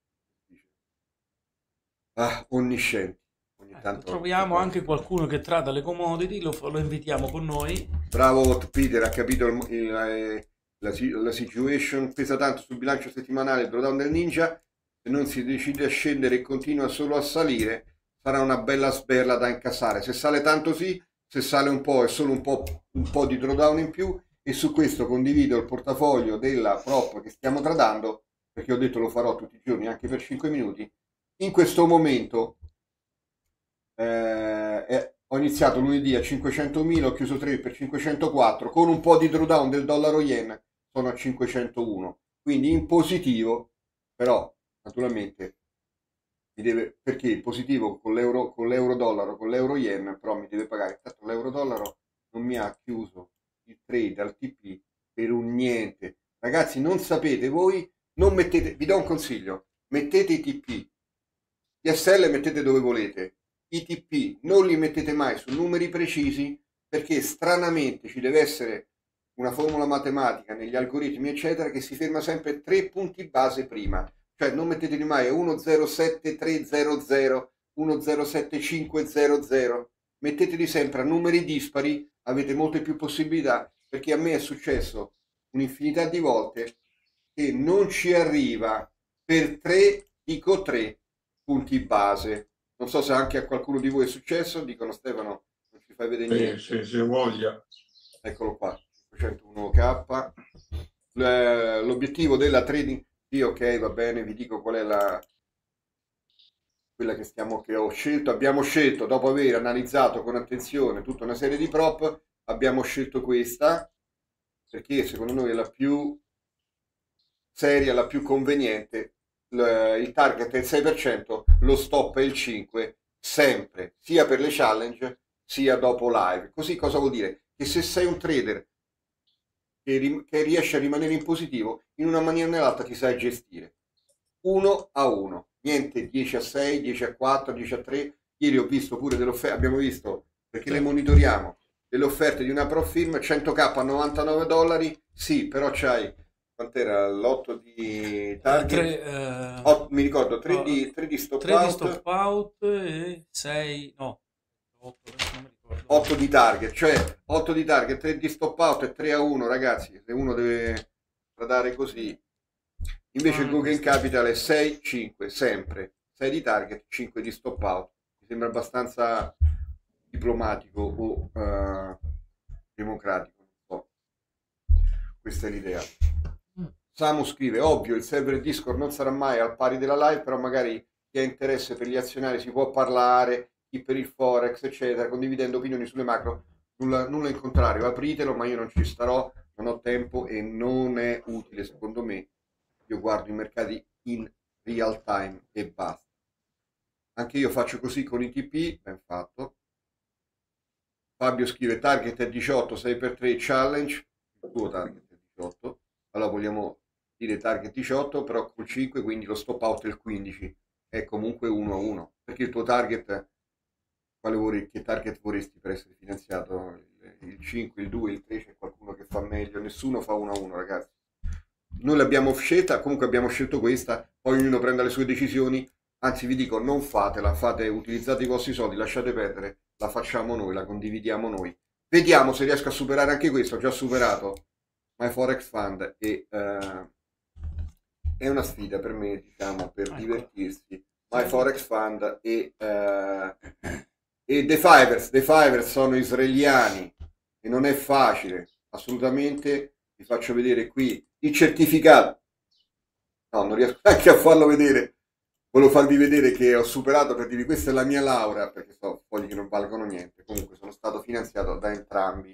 ah, onniscienti. Ogni Ecco, tanto troviamo anche qualcuno che tratta le commodity, lo, lo invitiamo con noi. bravo Hot Peter, ha capito il, il, eh, la, la situation. Pesa tanto sul bilancio settimanale il drawdown del Ninja. Se non si decide a scendere e continua solo a salire, sarà una bella sberla da incassare. Se sale tanto sì, se sale un po' è solo un po', un po' di drawdown in più. E su questo condivido il portafoglio della prop che stiamo tradando, perché ho detto lo farò tutti i giorni anche per cinque minuti. In questo momento eh, eh, ho iniziato lunedì a cinquecentomila, ho chiuso tre per cinquecentoquattro, con un po' di drawdown del dollaro yen sono a cinquecentouno, quindi in positivo, però naturalmente mi deve, perché il positivo con l'euro, con l'euro dollaro, con l'euro yen, però mi deve pagare. Intanto l'euro dollaro non mi ha chiuso il trade al T P per un niente. Ragazzi, non sapete voi, non mettete, vi do un consiglio, mettete i T P, gli S L mettete dove volete, i T P non li mettete mai su numeri precisi, perché stranamente ci deve essere una formula matematica negli algoritmi eccetera che si ferma sempre tre punti base prima. Cioè non metteteli mai a uno zero sette tre zero zero, uno zero sette cinque zero zero, metteteli sempre a numeri dispari, avete molte più possibilità, perché a me è successo un'infinità di volte che non ci arriva per tre, dico tre punti base. Non so se anche a qualcuno di voi è successo, dicono Stefano non ci fai vedere niente. Sì, sì, sì, voglia. Eccolo qua, cinquecentouno K. L'obiettivo della trading, sì, ok, va bene, vi dico qual è la quella che stiamo che ho scelto. Abbiamo scelto, dopo aver analizzato con attenzione tutta una serie di prop, abbiamo scelto questa perché secondo noi è la più seria, la più conveniente. Il target è il sei per cento, lo stop è il cinque per cento, sempre, sia per le challenge sia dopo live. Così cosa vuol dire? Che se sei un trader che, ri che riesce a rimanere in positivo, in una maniera o nell'altra ti sai gestire. Uno a uno, niente dieci a sei, dieci a quattro, dieci a tre. Ieri ho visto pure delle offerte, abbiamo visto, perché le monitoriamo, delle offerte di una pro firm, cento k a novantanove dollari, sì, però c'hai, quant'era l'otto di target? tre, eh, otto, mi ricordo, tre no, di, tre di stop tre out, di stop out e sei, no, otto, non mi ricordo. otto di target, cioè otto di target, tre di stop out e tre a uno, ragazzi, se uno deve tradare così. Invece Ah, il Guggen Capital è sei cinque, sempre, sei di target, cinque di stop out. Mi sembra abbastanza diplomatico o uh, democratico, non so. Questa è l'idea. Samu scrive, ovvio, il server Discord non sarà mai al pari della live, però magari chi ha interesse per gli azionari si può parlare, chi per il Forex, eccetera, condividendo opinioni sulle macro. Nulla, nulla in contrario, apritelo, ma io non ci starò, non ho tempo e non è utile, secondo me. Io guardo i mercati in real time e basta. Anche io faccio così con i T P, ben fatto. Fabio scrive, target è diciotto, sei per tre challenge, il tuo target è diciotto, allora vogliamo dire target diciotto, però col cinque, quindi lo stop out è il quindici, è comunque uno a uno, perché il tuo target, quale vorrei, che target vorresti per essere finanziato? Il, il cinque, il due, il tre, c'è qualcuno che fa meglio, nessuno fa uno a uno, ragazzi. Noi l'abbiamo scelta, comunque abbiamo scelto questa, poi ognuno prenda le sue decisioni, anzi vi dico non fatela, fate, utilizzate i vostri soldi, lasciate perdere, la facciamo noi, la condividiamo noi. Vediamo se riesco a superare anche questo, ho già superato My Forex Fund e uh, è una sfida per me, diciamo, per ecco. divertirsi. My Forex Fund e, uh, e The Fivers, The Fivers sono israeliani e non è facile, assolutamente. Vi faccio vedere qui il certificato, no, non riesco neanche a farlo vedere, volevo farvi vedere che ho superato, per dirvi questa è la mia laurea, perché so fogli che non valgono niente, comunque sono stato finanziato da entrambi.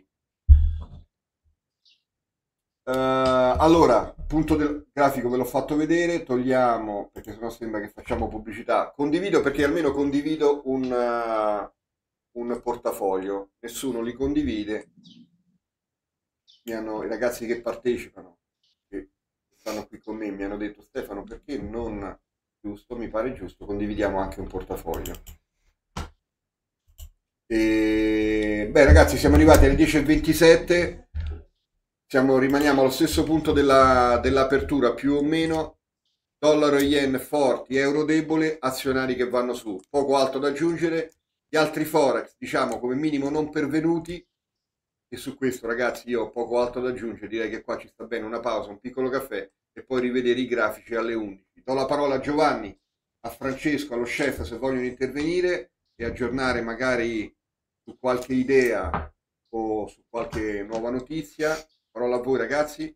Uh, allora, punto del grafico ve l'ho fatto vedere, togliamo, perché sennò sembra che facciamo pubblicità, condivido perché almeno condivido un, uh, un portafoglio, nessuno li condivide. Mi hanno, i ragazzi che partecipano, che stanno qui con me, mi hanno detto Stefano perché non, giusto, mi pare giusto, condividiamo anche un portafoglio. E, beh ragazzi, siamo arrivati alle dieci e ventisette, siamo, rimaniamo allo stesso punto della, dell'apertura più o meno, dollaro e yen forti, euro debole, azionari che vanno su, poco altro da aggiungere, gli altri forex diciamo come minimo non pervenuti. E su questo ragazzi io ho poco altro da aggiungere, direi che qua ci sta bene una pausa, un piccolo caffè e poi rivedere i grafici alle undici. Do la parola a Giovanni, a Francesco, allo chef se vogliono intervenire e aggiornare magari su qualche idea o su qualche nuova notizia. Parola a voi ragazzi.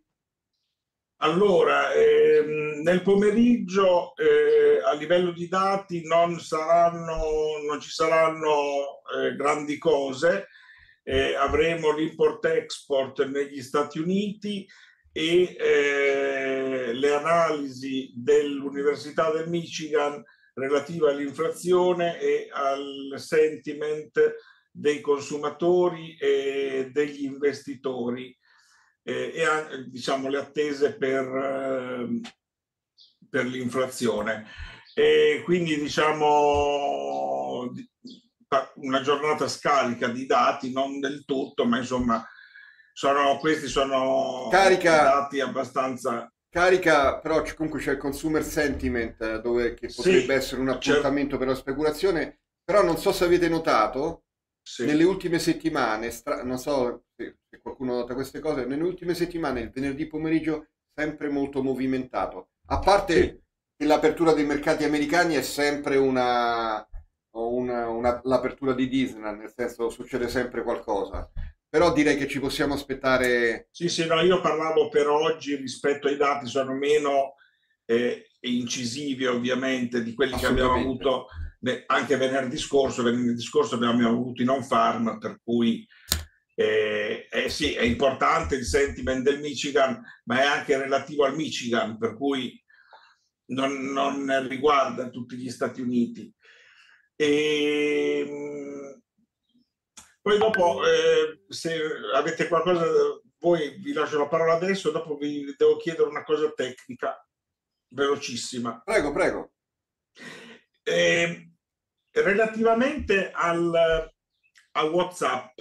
Allora, ehm, nel pomeriggio eh, a livello di dati non saranno, non ci saranno eh, grandi cose. Eh, avremo l'import-export negli Stati Uniti e eh, le analisi dell'Università del Michigan relative all'inflazione e al sentiment dei consumatori e degli investitori eh, e anche, diciamo, le attese per, eh, per l'inflazione. E quindi diciamo una giornata scarica di dati, non del tutto, ma insomma sono, questi sono carica, dati abbastanza carica, però comunque c'è il consumer sentiment dove che potrebbe sì, essere un appuntamento per la speculazione, però non so se avete notato sì. nelle ultime settimane, non so se, se qualcuno nota queste cose, nelle ultime settimane il venerdì pomeriggio sempre molto movimentato, a parte sì. che l'apertura dei mercati americani è sempre una Una, una, l'apertura di Disney, nel senso succede sempre qualcosa, però direi che ci possiamo aspettare. Sì, sì, no, io parlavo per oggi rispetto ai dati, sono meno eh, incisivi ovviamente di quelli che abbiamo avuto beh, anche venerdì scorso. Venerdì scorso abbiamo avuto i non farm, per cui Eh, eh, sì, è importante il sentiment del Michigan, ma è anche relativo al Michigan, per cui non, non riguarda tutti gli Stati Uniti. E, poi dopo, eh, se avete qualcosa, voi vi lascio la parola adesso, dopo vi devo chiedere una cosa tecnica, velocissima. Prego, prego. Eh, relativamente al, a WhatsApp,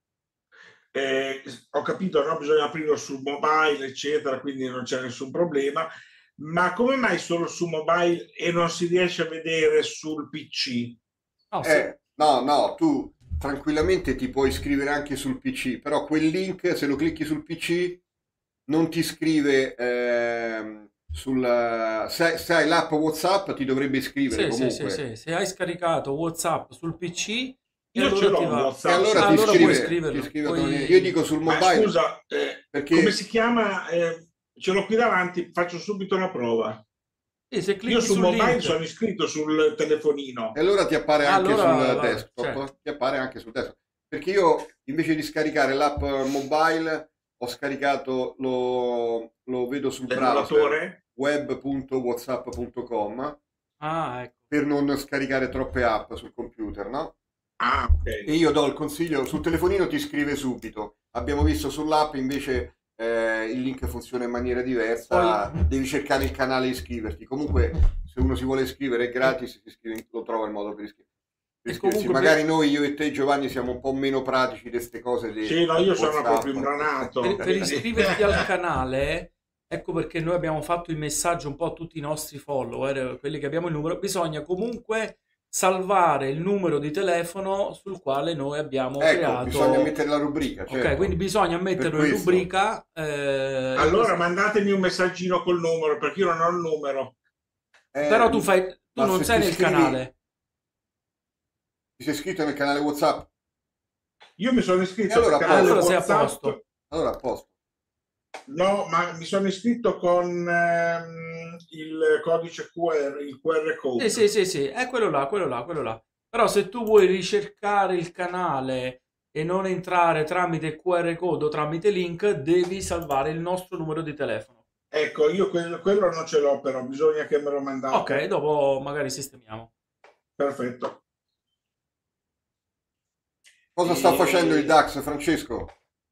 eh, ho capito, no? Bisogna aprirlo sul mobile, eccetera, quindi non c'è nessun problema. Ma come mai solo su mobile e non si riesce a vedere sul P C? Oh, sì. Eh, no, no, tu tranquillamente ti puoi iscrivere anche sul P C, però quel link, se lo clicchi sul P C, non ti scrive ehm, sul... Se, se hai l'app WhatsApp ti dovrebbe iscrivere Sì, sì, sì, comunque. sì. Se hai scaricato WhatsApp sul P C, e Io ce allora l'ho ti un va. E WhatsApp allora sul Ah, ti allora P C. puoi iscrive, ti scriverlo. iscrive automaticamente. Io Puoi... dico sul Ma mobile scusa, eh, come perché... si chiama? Eh, ce l'ho qui davanti, faccio subito una prova. Sì, se Io clicchi sul sul mobile link, sono iscritto sul E telefonino. allora ti appare anche allora, sul vabbè, certo. desktop, ti appare anche sul desktop. Perché io invece di scaricare l'app mobile ho scaricato, lo, lo vedo sul browser L'emulatore? web punto whatsapp punto com Ah, ecco. per non scaricare troppe app sul computer, no? Ah, E ok. io do il consiglio, sul telefonino ti scrive subito. Abbiamo visto sull'app invece eh, il link funziona in maniera Poi, diversa, devi cercare il canale e iscriverti. Comunque se uno si vuole iscrivere è gratis, si iscrive, lo trova il modo per iscriversi. Per e iscriversi. comunque, Magari per, noi, io e te Giovanni, siamo un po' meno pratici di queste cose di Sì, no, io sono WhatsApp. proprio imbranato, per, per quindi... iscriverti al canale, ecco perché noi abbiamo fatto il messaggio un po' a tutti i nostri follower, quelli che abbiamo il numero, bisogna comunque salvare il numero di telefono sul quale noi abbiamo Ecco, bisogna creato. mettere la rubrica, Ok, quindi certo. bisogna Per metterlo in questo. rubrica. eh, e Allora così. mandatemi un messaggino col numero, perché io non ho il numero. Però tu Eh, fai, tu ma non se sei ti nel iscrivi, canale. ti sei iscritto nel canale WhatsApp, Io mi sono e iscritto nel allora a canale Allora posto. sei a WhatsApp. posto. Allora a posto. No, ma mi sono iscritto con ehm, il codice Q R, il Q R Sì, code. sì, sì, sì, è quello là, quello là, quello là. Però se tu vuoi ricercare il canale e non entrare tramite Q R code o tramite link, devi salvare il nostro numero di telefono. Ecco, io quello, quello non ce l'ho, però bisogna che me lo Ok, mandate. dopo magari sistemiamo. Perfetto. Cosa sta facendo il E... DAX, Francesco?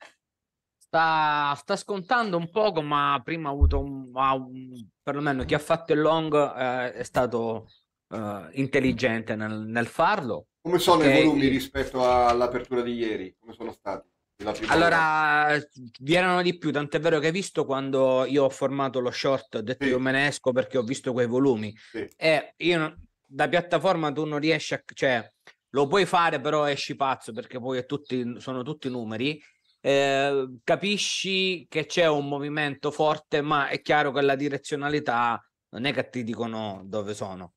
Sta, sta scontando un poco, ma prima ha avuto un, ha un- perlomeno chi ha fatto il long eh, è stato eh, intelligente nel, nel farlo, Come sono i perché volumi i- rispetto alla-apertura di ieri? Come sono stati? La prima ora? allora vi erano di più, tant'è vero che hai visto quando io ho formato lo short, ho detto io Sì, me ne esco perché ho visto quei volumi sì. e io non- da piattaforma tu non riesci a, cioè lo puoi fare però esci pazzo perché poi è tutti, sono tutti numeri. Eh, capisci che c'è un movimento forte, ma è chiaro che la direzionalità non è che ti dicono dove sono.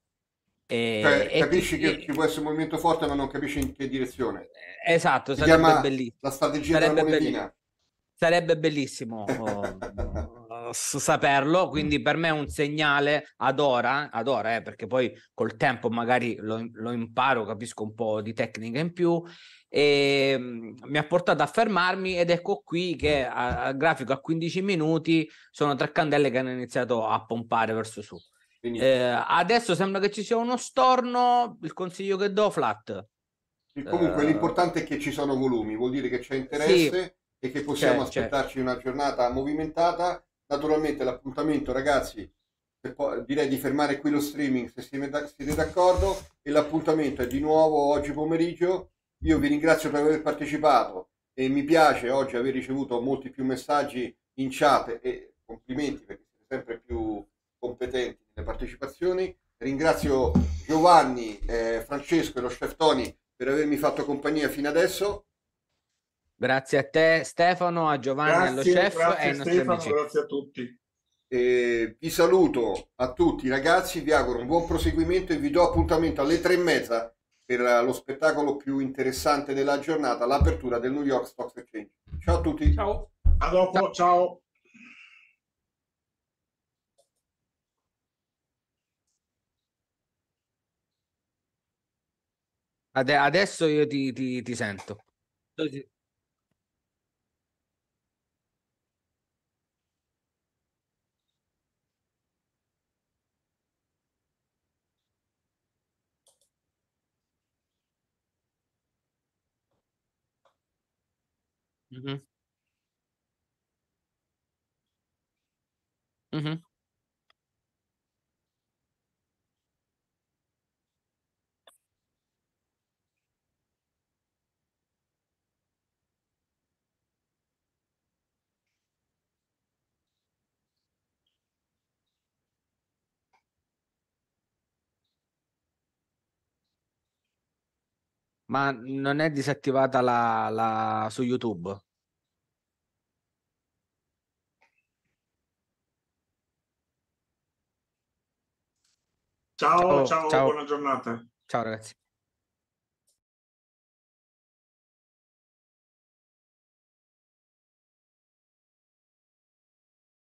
E, Cioè, e ti- capisci che ci e- può essere un movimento forte, ma non capisci in che direzione. esatto, Si sarebbe chiama bellissimo. la strategia della Sarebbe bellissimo. monetina. Sarebbe bellissimo oh, oh, saperlo, quindi per me è un segnale ad ora, ad ora eh, perché poi col tempo magari lo, lo imparo, capisco un po' di tecnica in più e mm, mi ha portato a fermarmi ed ecco qui che al grafico a quindici minuti sono tre candele che hanno iniziato a pompare verso su. Quindi, Eh, adesso sembra che ci sia uno storno, il consiglio che do flat. comunque Eh, l'importante è che ci sono volumi, vuol dire che c'è sì, interesse e che possiamo c'è, c'è. aspettarci una giornata movimentata. Naturalmente l'appuntamento, ragazzi, se po- direi di fermare qui lo streaming se siete da- siete d'accordo, e l'appuntamento è di nuovo oggi pomeriggio. Io vi ringrazio per aver partecipato e mi piace oggi aver ricevuto molti più messaggi in chat e complimenti perché siete sempre più competenti nelle partecipazioni. Ringrazio Giovanni, eh, Francesco e lo chef Tony per avermi fatto compagnia fino adesso. Grazie a te Stefano, a Giovanni, allo Grazie, chef e ai grazie nostri Stefano, amici. grazie a tutti. E vi saluto a tutti ragazzi, vi auguro un buon proseguimento e vi do appuntamento alle tre e mezza per lo spettacolo più interessante della giornata, l'apertura del New York Stock Exchange. Ciao a tutti. Ciao. A dopo, ciao. Ade- adesso io ti, ti, ti sento. Mhm. Mhm. Ma non è disattivata la, la su YouTube? Ciao, Ciao, ciao, ciao, buona giornata. ciao ragazzi.